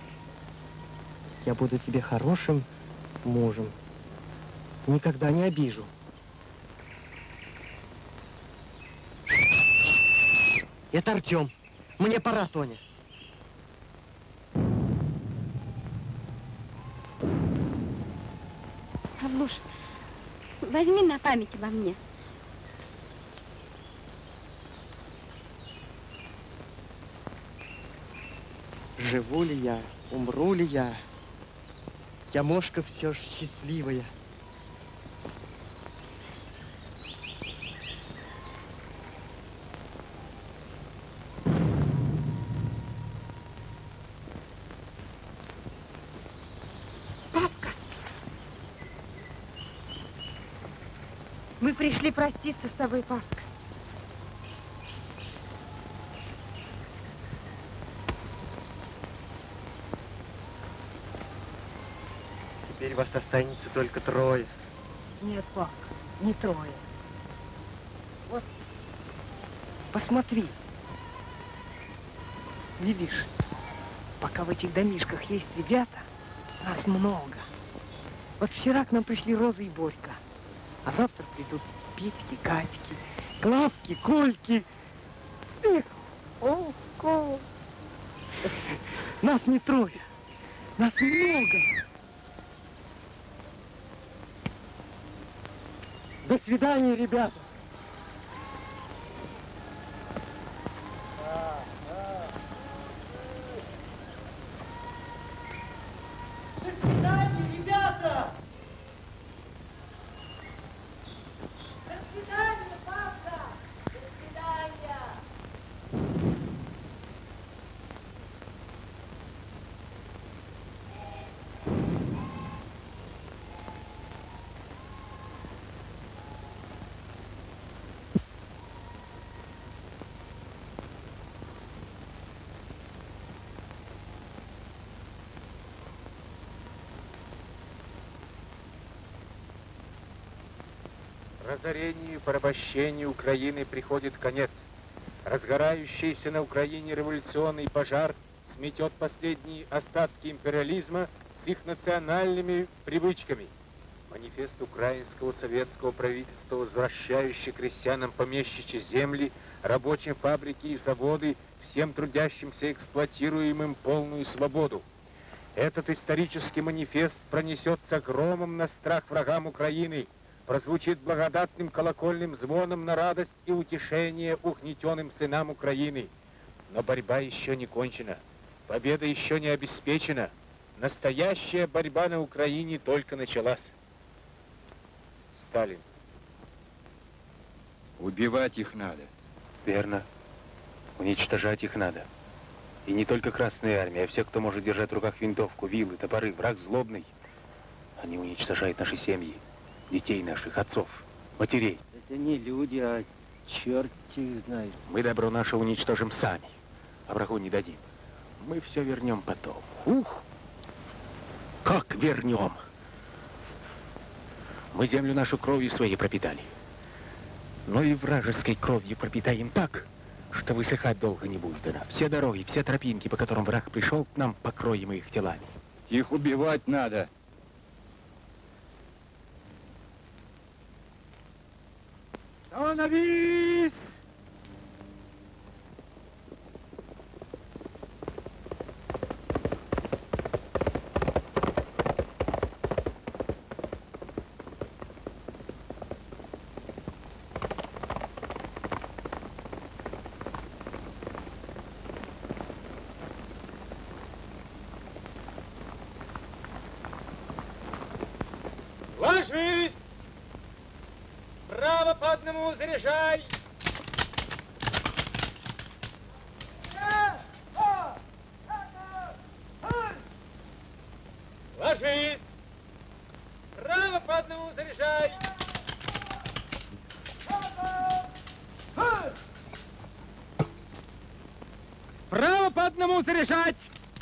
я буду тебе хорошим мужем. Никогда не обижу. Это Артем. Мне пора, Тоня. Павлуш, возьми на память обо мне. Живу ли я, умру ли я, я мошка все ж счастливая. Мы пришли проститься с тобой, папка. Теперь вас останется только трое. Нет, папка, не трое. Вот, посмотри. Видишь, пока в этих домишках есть ребята, нас много. Вот вчера к нам пришли Роза и Борька, а завтра придут Петьки, Катьки, Клавки, Кольки. Эх, о, Кол. Нас не трое, нас много. До свидания, ребята. До свидания, ребята! До свидания, папа! До свидания! Разорению и порабощению Украины приходит конец. Разгорающийся на Украине революционный пожар сметет последние остатки империализма с их национальными привычками. Манифест украинского советского правительства, возвращающий крестьянам помещичьи земли, рабочим фабрики и заводы, всем трудящимся эксплуатируемым полную свободу. Этот исторический манифест пронесется громом на страх врагам Украины, прозвучит благодатным колокольным звоном на радость и утешение угнетенным сынам Украины. Но борьба еще не кончена, победа еще не обеспечена. Настоящая борьба на Украине только началась. Сталин. Убивать их надо. Верно. Уничтожать их надо. И не только Красная Армия, а все, кто может держать в руках винтовку, вилы, топоры, враг злобный. Они уничтожают наши семьи, детей наших, отцов, матерей. Это не люди, а черт их знает. Мы добро наше уничтожим сами, а врагу не дадим. Мы все вернем потом. Ух! Как вернем? Мы землю нашу кровью своей пропитали. Но и вражеской кровью пропитаем так, что высыхать долго не будет она. Все дороги, все тропинки, по которым враг пришел к нам, покроем их телами. Их убивать надо. Становись! Ложись! Право по одному заряжай! Ложись! Право по одному заряжай! Право по одному заряжать!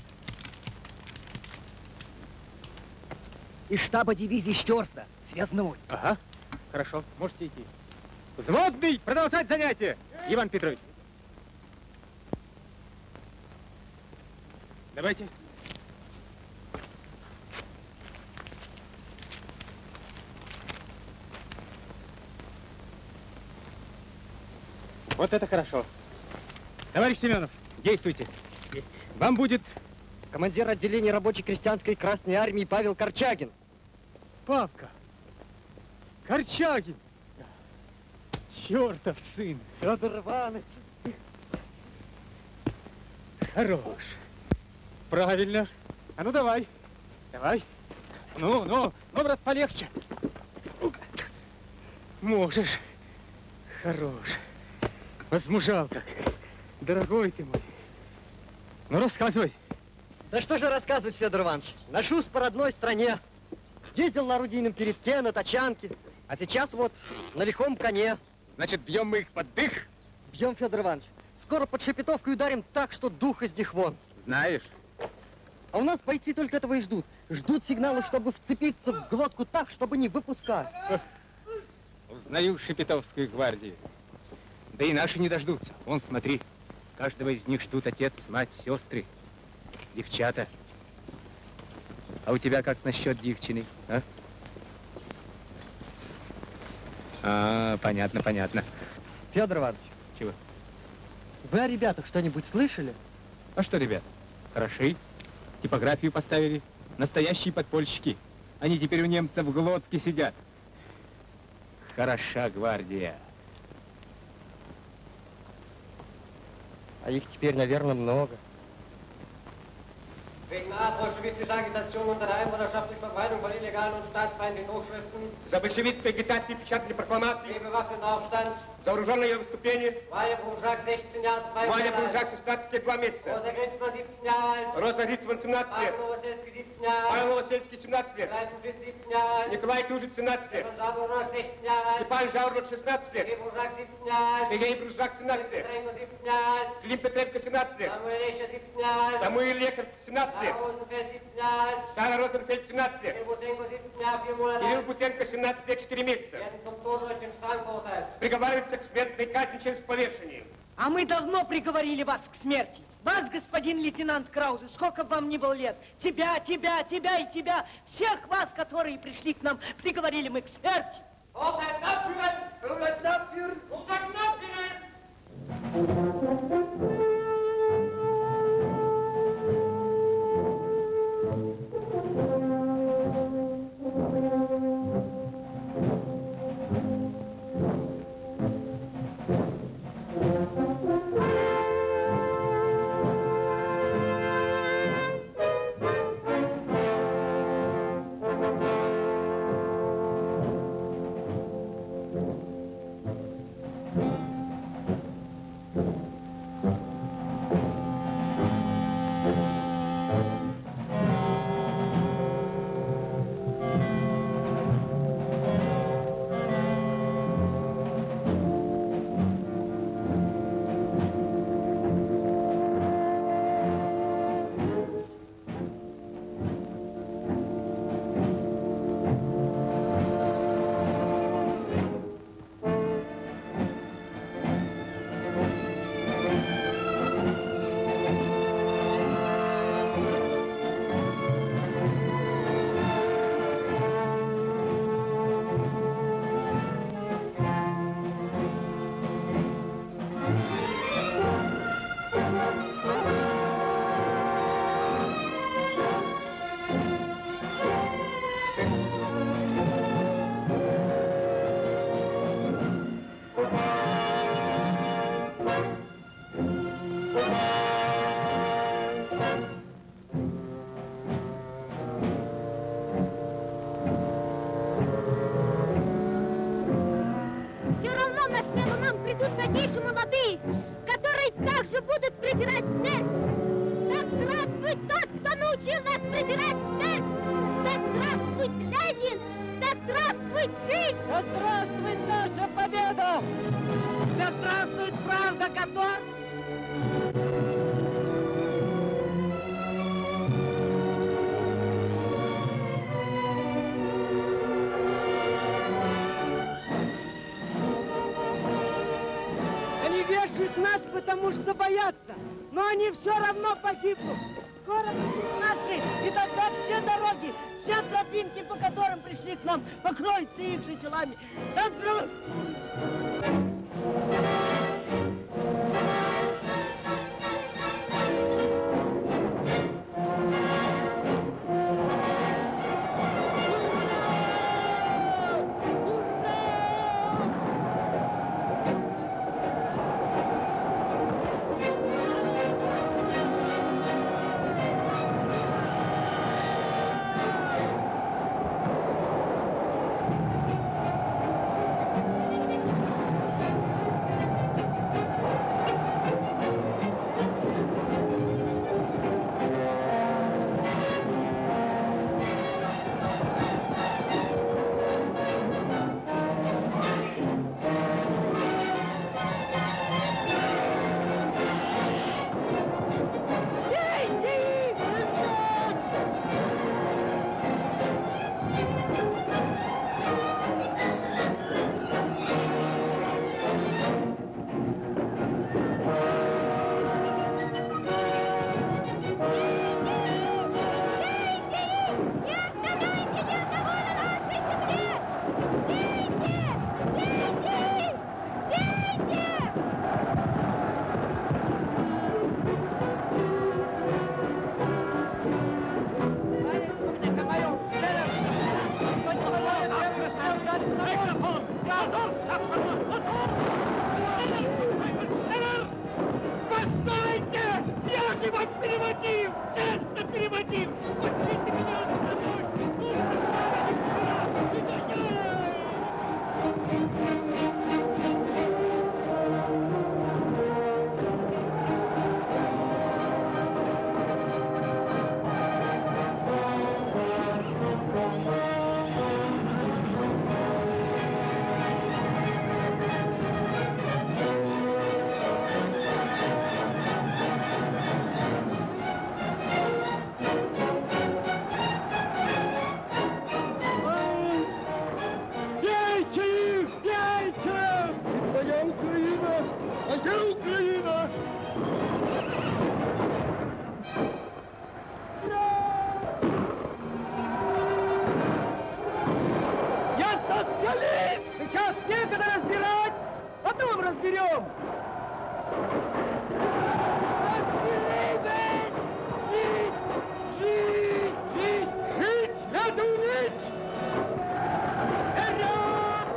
Из штаба дивизии Щерса, связной. Ага, хорошо, можете идти. Взводный, продолжать занятие! Иван Петрович. Давайте. Вот это хорошо. Товарищ Семенов, действуйте. Есть. Вам будет... Командир отделения рабочей крестьянской Красной Армии Павел Корчагин. Павка. Корчагин. Чертов сын. Федор Иванович. Хорош. Правильно. А ну давай. Давай. Ну, ну, ну, брат, полегче. Можешь. Хорош. Возмужал как. Дорогой ты мой. Ну, рассказывай. Да что же рассказывать, Федор Иванович? Ношусь по родной стране. Ездил на орудийном передке, на тачанке. А сейчас вот на лихом коне. Значит, бьем мы их под дых? Бьем, Федор Иванович. Скоро под Шепетовкой ударим так, что дух из них вон. Знаешь? А у нас бойцы только этого и ждут. Ждут сигнала, чтобы вцепиться в глотку так, чтобы не выпускать. Узнаю Шепетовскую гвардию. Да и наши не дождутся. Вон, смотри. Каждого из них ждут отец, мать, сестры, девчата. А у тебя как насчет девчины, а? А, понятно, понятно. Федор Иванович. Чего? Вы о ребятах что-нибудь слышали? А что, ребят, хороши. Типографию поставили. Настоящие подпольщики. Они теперь у немцев в глотке сидят. Хороша гвардия. А их теперь, наверное, много. Wegen Art bolschewistischer Agitation unter der Einwohnerschaft durch Verbreitung von illegalen und staatsfeindlichen Hochschriften. За большевистской агитацией печатали прокламации. Gegen bewaffneten Aufstand. За вооруженное выступление. Ваня Буржак, sechzehn Jahre, zwei Ваня Monate Буржак, alt. шестнадцать лет, два месяца. Rosa Grenzmann, siebzehn Jahre alt. Роза Грицман, семнадцать лет. Павел Новосельский, siebzehn Jahre alt. Павел Новосельский, семнадцать лет. Николай Тужит, siebzehn Jahre alt. Николай Тужит, семнадцать лет. Stefan Жауров, sechzehn Jahre alt. Степан Жауров, шестнадцать лет. Сергей Буржак, siebzehn Jahre alt. Сергей Буржак, семнадцать лет. Петренко, siebzehn Jahre alt. Клим Петренко, семнадцать лет. Самуэль Лещер, siebzehn Jahre alt. Самуил Лекарь, семнадцать лет. Sarah Rosenfeld, siebzehn Jahre alt. Сара Розенфельд, семнадцать лет. Kirill Butenko, siebzehn Jahre, vier Monate Кирилл alt. Бутенко, семнадцать лет, четыре месяца. Werden zum Tod durch den Strang verurteilt. Приговаривается к смертной казни через повешение. А мы давно приговорили вас к смерти. Вас, господин лейтенант Краузе, сколько бы вам ни было лет, тебя, тебя, тебя и тебя, всех вас, которые пришли к нам, приговорили мы к смерти. Urteil abführen! Urteil abführen! Urteil abführen! Потому что боятся, но они все равно погибнут. Скоро придут наши, и тогда все дороги, все тропинки, по которым пришли к нам, покроются их же телами. Да здравствует! Потом разберем! Жить! Жить! Жить! Жить! Надо уметь! Вперед!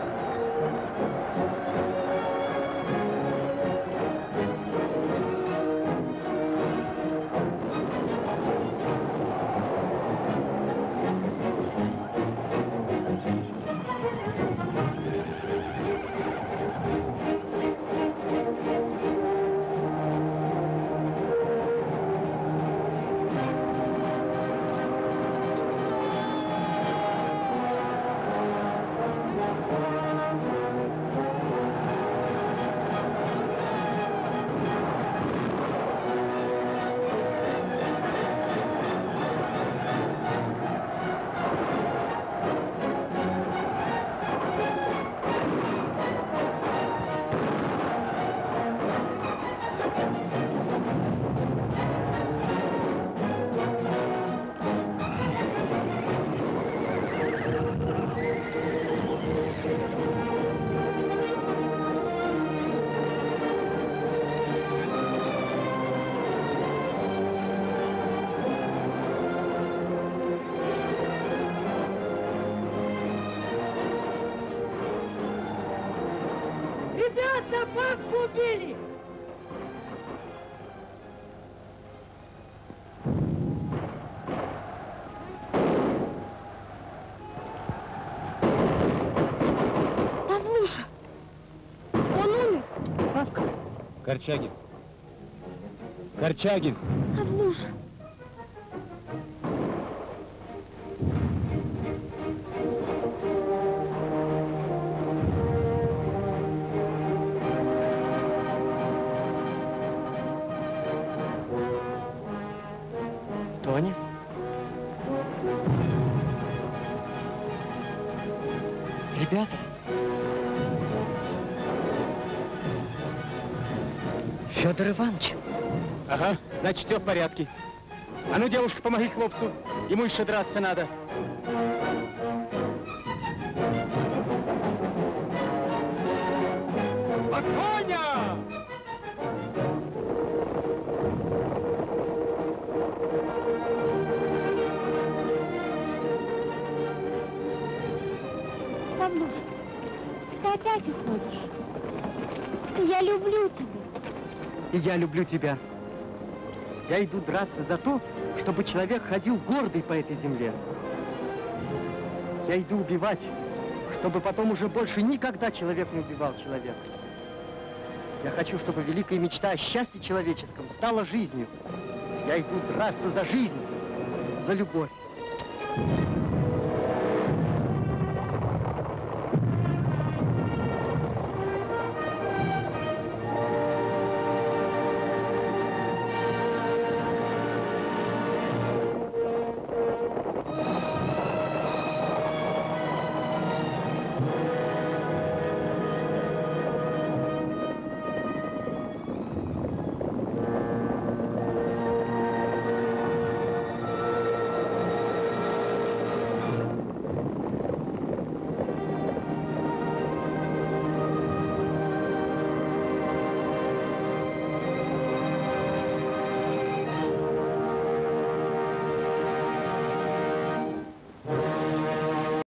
Ребята, бабку убили! Павлуша! Он умер! Павка! Корчагин! Корчагин! Павлуша! Тоня? Ребята? Федор Иванович. Ага, значит, все в порядке. А ну, девушка, помоги хлопцу. Ему еще драться надо. Погоня! Павлуша, ты опять уходишь. Я люблю тебя. И я люблю тебя. Я иду драться за то, чтобы человек ходил гордый по этой земле. Я иду убивать, чтобы потом уже больше никогда человек не убивал человека. Я хочу, чтобы великая мечта о счастье человеческом стала жизнью. Я иду драться за жизнь, за любовь.